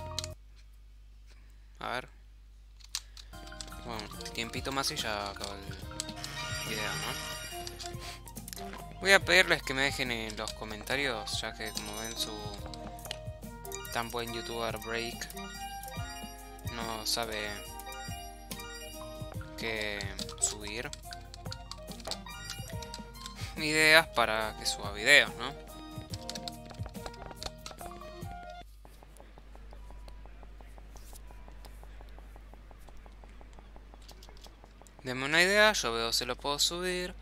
A ver. Bueno, tiempito más y ya acaba el video, ¿no? Voy a pedirles que me dejen en los comentarios, ya que como ven su tan buen youtuber Break no sabe qué subir. Ideas para que suba videos, ¿no? Denme una idea, yo veo si lo puedo subir.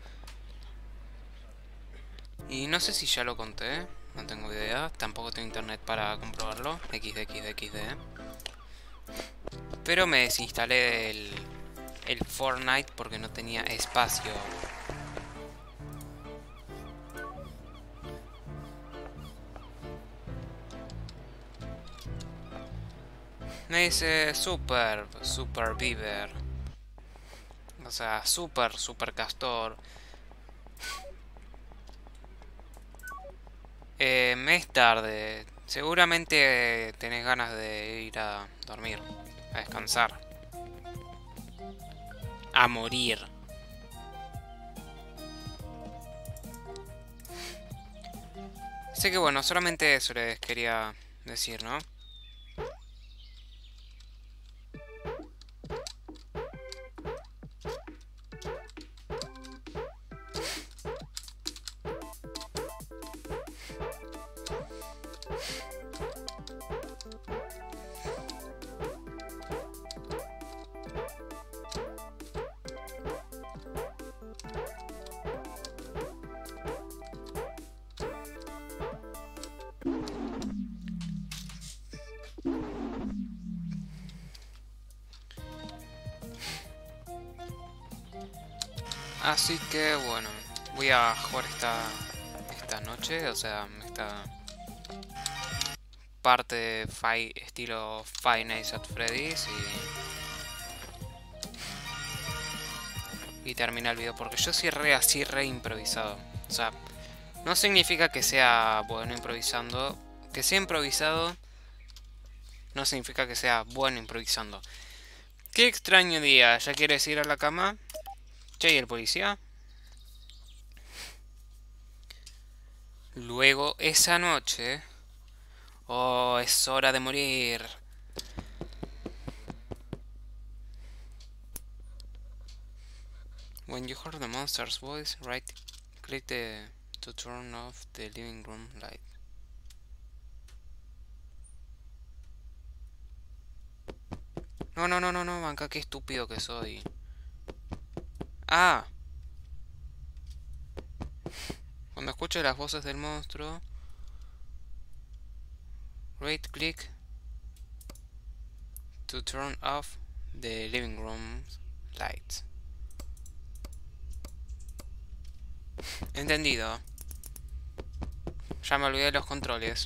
Y no sé si ya lo conté, no tengo idea. Tampoco tengo internet para comprobarlo. XD. Pero me desinstalé el Fortnite porque no tenía espacio. Me dice super beaver. O sea, super castor. Me es tarde. Seguramente tenés ganas de ir a dormir. A descansar. A morir. Así que bueno, solamente eso les quería decir, ¿no? Así que bueno, voy a jugar esta noche, o sea, esta parte de estilo Five Nights at Freddy's y termina el video, porque yo sí así re improvisado. O sea, no significa que sea bueno improvisando, que sea improvisado no significa que sea bueno improvisando. Qué extraño día, ¿ya quieres ir a la cama? Che, ¿y el policía? Luego, esa noche... Oh, es hora de morir. When you heard the monster's voice, right click to turn off the living room light. No, banca, qué estúpido que soy. Ah. Cuando escuche las voces del monstruo, right click to turn off the living room lights. Entendido. Ya me olvidé de los controles.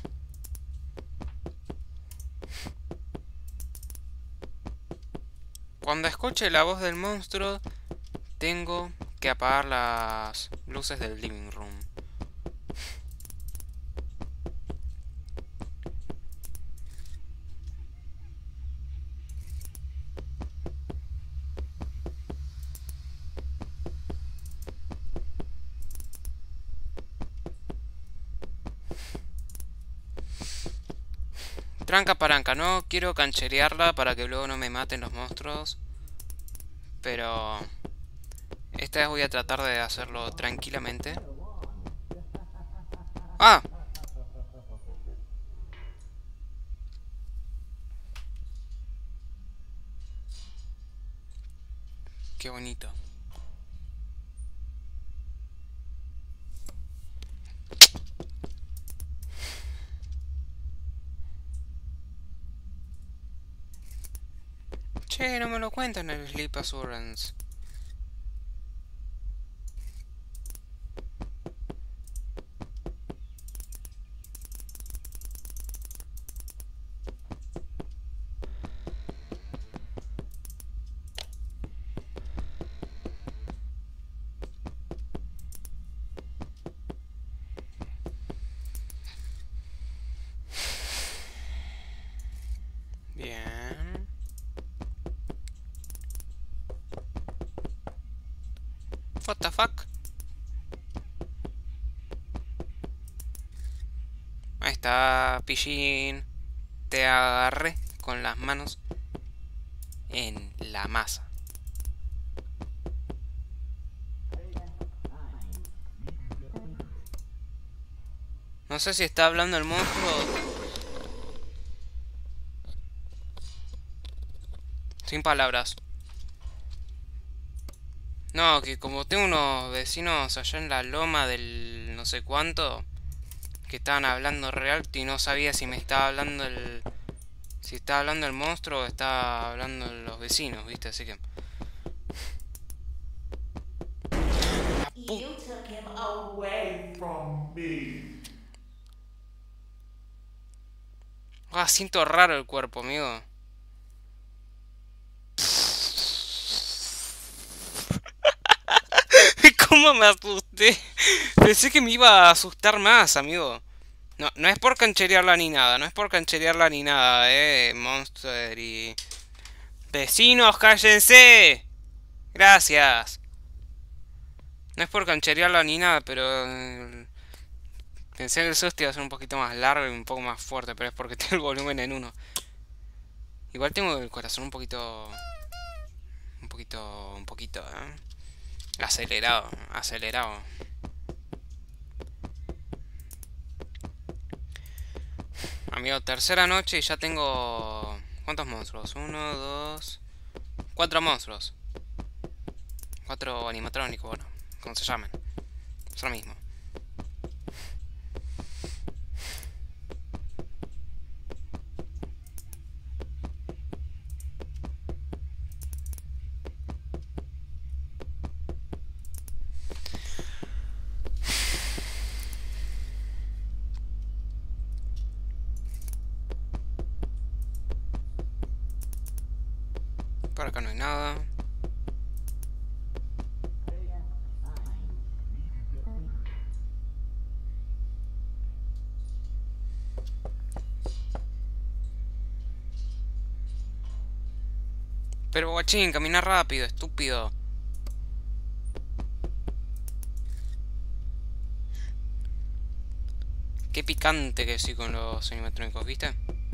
Cuando escuche la voz del monstruo, tengo que apagar las luces del living room. Tranca paranca, no quiero cancherearla para que luego no me maten los monstruos. Pero esta vez voy a tratar de hacerlo tranquilamente. ¡Ah! Qué bonito. Che, no me lo cuentan en el Sleep Assurance. Bien. What the fuck? Ahí está, pillín. Te agarré con las manos en la masa. No sé si está hablando el monstruo. Sin palabras. No, que como tengo unos vecinos allá en la loma del no sé cuánto, que estaban hablando real y no sabía si me estaba hablando el... Si estaba hablando el monstruo o estaba hablando los vecinos, ¿viste? Así que... You took him away from me. Ah, siento raro el cuerpo, amigo. ¿Cómo me asusté? Pensé que me iba a asustar más, amigo. No, no es por cancherearla ni nada, no es por cancherearla ni nada, Monster y... ¡Vecinos, cállense! Gracias. No es por cancherearla ni nada, pero... pensé que el susto iba a ser un poquito más largo y un poco más fuerte, pero es porque tengo el volumen en uno. Igual tengo el corazón un poquito... Un poquito, acelerado, acelerado. Amigo, tercera noche y ya tengo... ¿Cuántos monstruos? 1, 2... 4 monstruos. 4 animatrónicos, bueno, como se llamen. Es lo mismo. Por acá no hay nada. Pero guachín, camina rápido, estúpido. Qué picante que soy con los animatrónicos, ¿viste?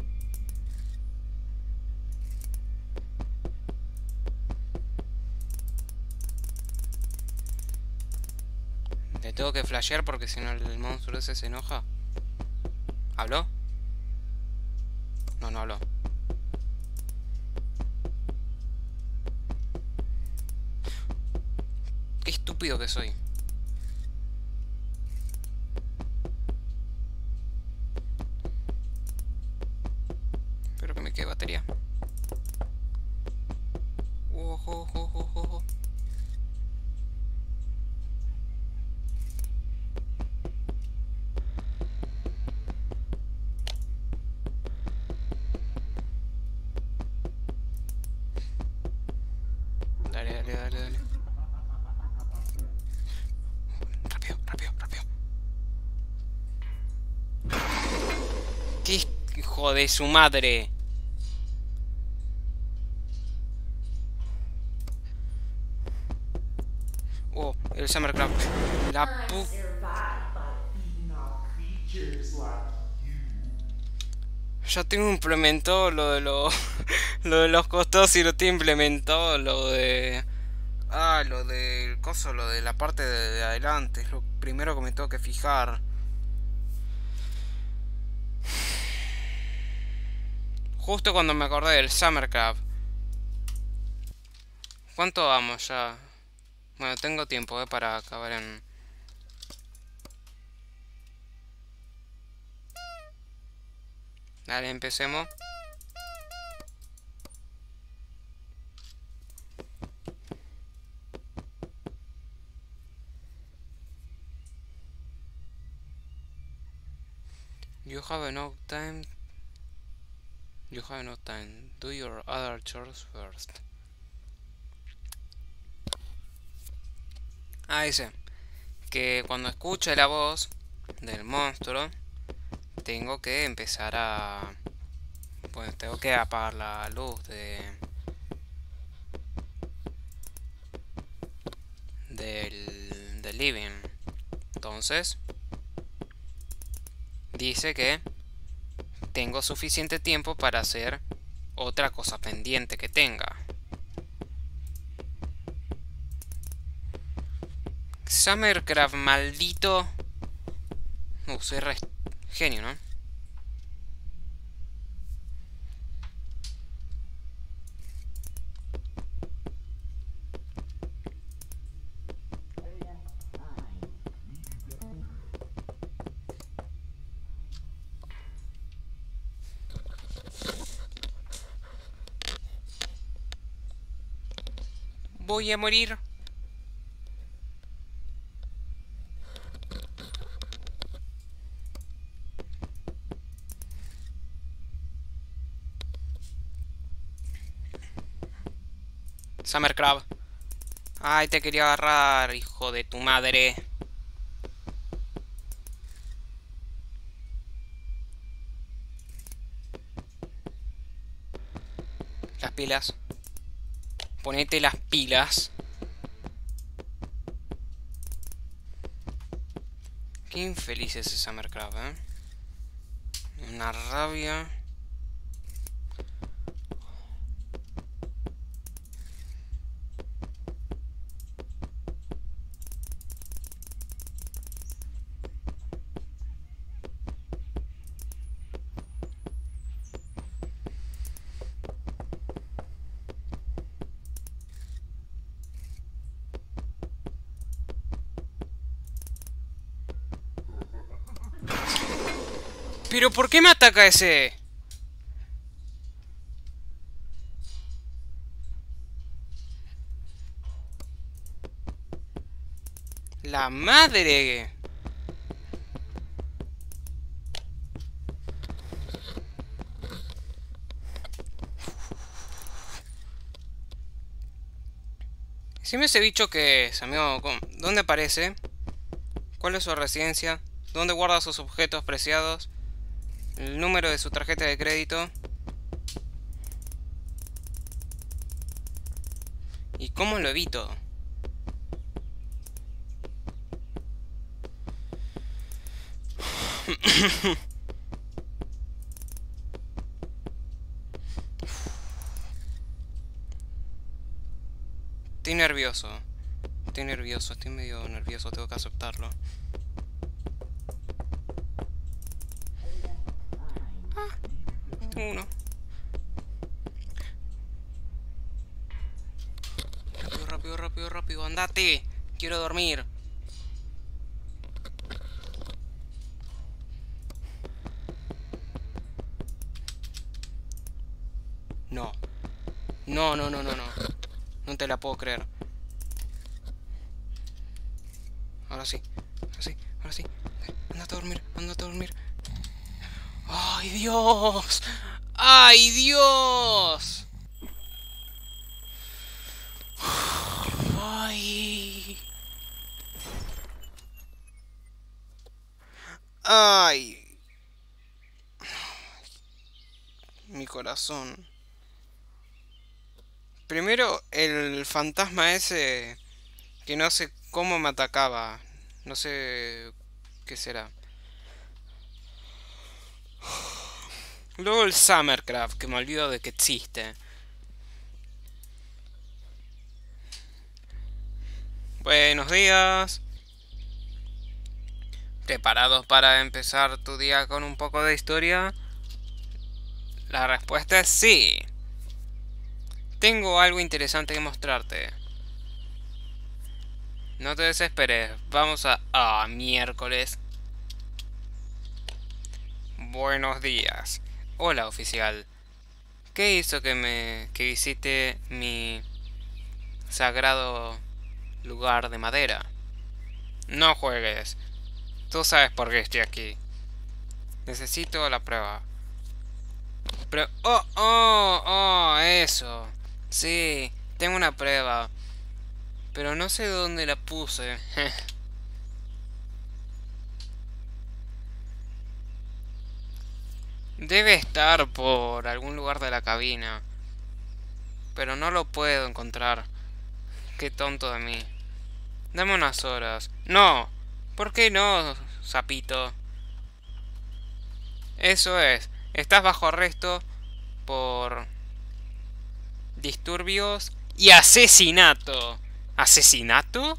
Le tengo que flashear porque si no el monstruo ese se enoja. ¿Habló? No, no habló. Qué estúpido que soy. Espero que me quede batería. Ojo, ojo, ojo, ojo. Dale, dale, dale, dale. Rápido, rápido, rápido. ¿Qué hijo de su madre? Oh, el Summercraft. La pu... Survived by feeding off creatures like you. Ya tengo implementado lo de los... lo de los costados y lo tengo implementado lo de... Ah, lo del coso, lo de la parte de adelante. Es lo primero que me tengo que fijar. Justo cuando me acordé del Summercraft. ¿Cuánto vamos ya? Bueno, tengo tiempo, para acabar en... Dale, empecemos. You have enough time. You have enough time. Do your other chores first. Ah, dice que cuando escuche la voz del monstruo tengo que empezar a... Pues tengo que apagar la luz del living. Entonces dice que tengo suficiente tiempo para hacer otra cosa pendiente que tenga. Summercraft, maldito. Soy re genio, ¿no? Voy a morir. Summercraft. Ay, te quería agarrar, hijo de tu madre. Las pilas. Ponete las pilas. Qué infeliz es ese Summercraft, ¿eh? Una rabia. ¿Pero por qué me ataca ese? ¡La madre! Decime ese bicho que es, amigo. ¿Dónde aparece? ¿Cuál es su residencia? ¿Dónde guarda sus objetos preciados? El número de su tarjeta de crédito. ¿Y cómo lo evito? Estoy nervioso. Estoy medio nervioso, tengo que aceptarlo. Ah, tengo uno. Rápido, andate. Quiero dormir. No. No. No te la puedo creer. Ahora sí. Ándate a dormir. ¡Ay, Dios! ¡Ay, Dios! ¡Ay! ¡Ay! Mi corazón. Primero, el fantasma ese que no sé cómo me atacaba. No sé qué será. Luego el Summercraft, que me olvido de que existe. Buenos días. ¿Preparados para empezar tu día con un poco de historia? La respuesta es sí. Tengo algo interesante que mostrarte. No te desesperes. Vamos a... Ah, miércoles. Buenos días. Hola, oficial. ¿Qué hizo que visite mi sagrado lugar de madera? No juegues. Tú sabes por qué estoy aquí. Necesito la prueba. Pero... eso. Sí, tengo una prueba. Pero no sé dónde la puse. Debe estar por algún lugar de la cabina. Pero no lo puedo encontrar. Qué tonto de mí. Dame unas horas. ¡No! ¿Por qué no, sapito? Eso es. Estás bajo arresto por disturbios y asesinato. ¿Asesinato?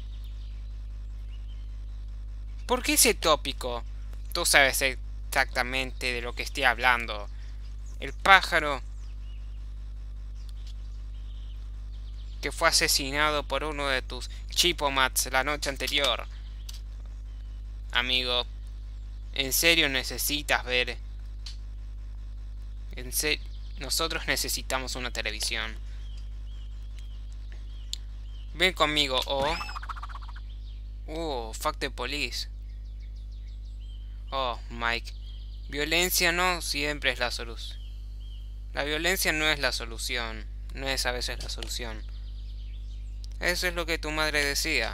¿Por qué ese tópico? Tú sabes exactamente de lo que estoy hablando. El pájaro que fue asesinado por uno de tus chipomats la noche anterior. Amigo, ¿en serio necesitas ver? Nosotros necesitamos una televisión. Ven conmigo, fuck the police. Oh, Mike. Violencia no siempre es la solución. La violencia no es la solución. No es a veces la solución. Eso es lo que tu madre decía.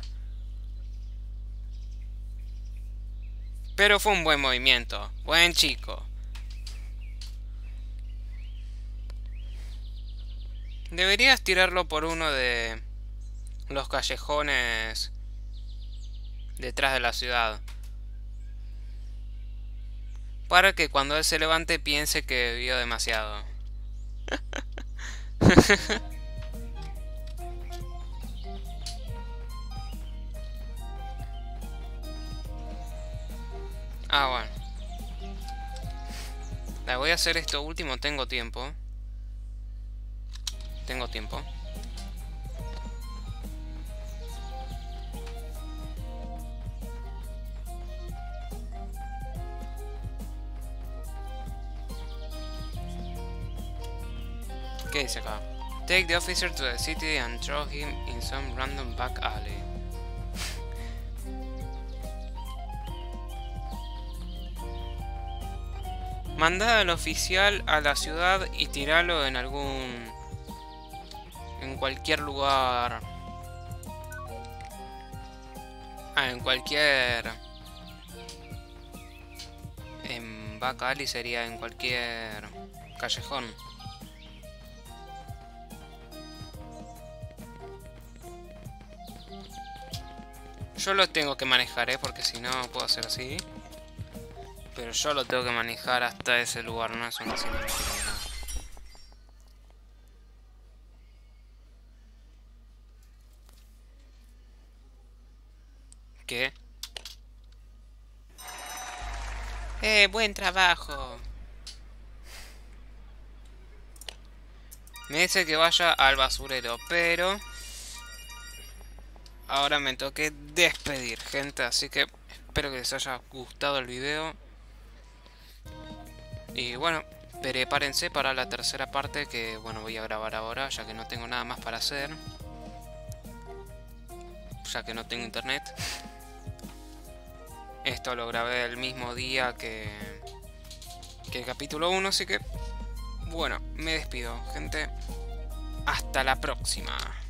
Pero fue un buen movimiento. Buen chico. Deberías tirarlo por uno de los callejones detrás de la ciudad. Para que cuando él se levante piense que vio demasiado. Ah, bueno. La voy a hacer esto último, tengo tiempo. Tengo tiempo. ¿Qué dice acá? Take the officer to the city and throw him in some random back alley. Manda al oficial a la ciudad y tiralo en en cualquier lugar. En cualquier... En back alley sería en cualquier callejón. Yo lo tengo que manejar, porque si no puedo hacer así. Pero yo lo tengo que manejar hasta ese lugar, no es una cinemática ni nada. ¿Qué? Buen trabajo. Me dice que vaya al basurero, pero... Ahora me toque despedir, gente, así que espero que les haya gustado el video. Y bueno, prepárense para la tercera parte que, bueno, voy a grabar ahora, ya que no tengo nada más para hacer. Ya que no tengo internet. Esto lo grabé el mismo día que el capítulo 1, así que, bueno, me despido, gente. Hasta la próxima.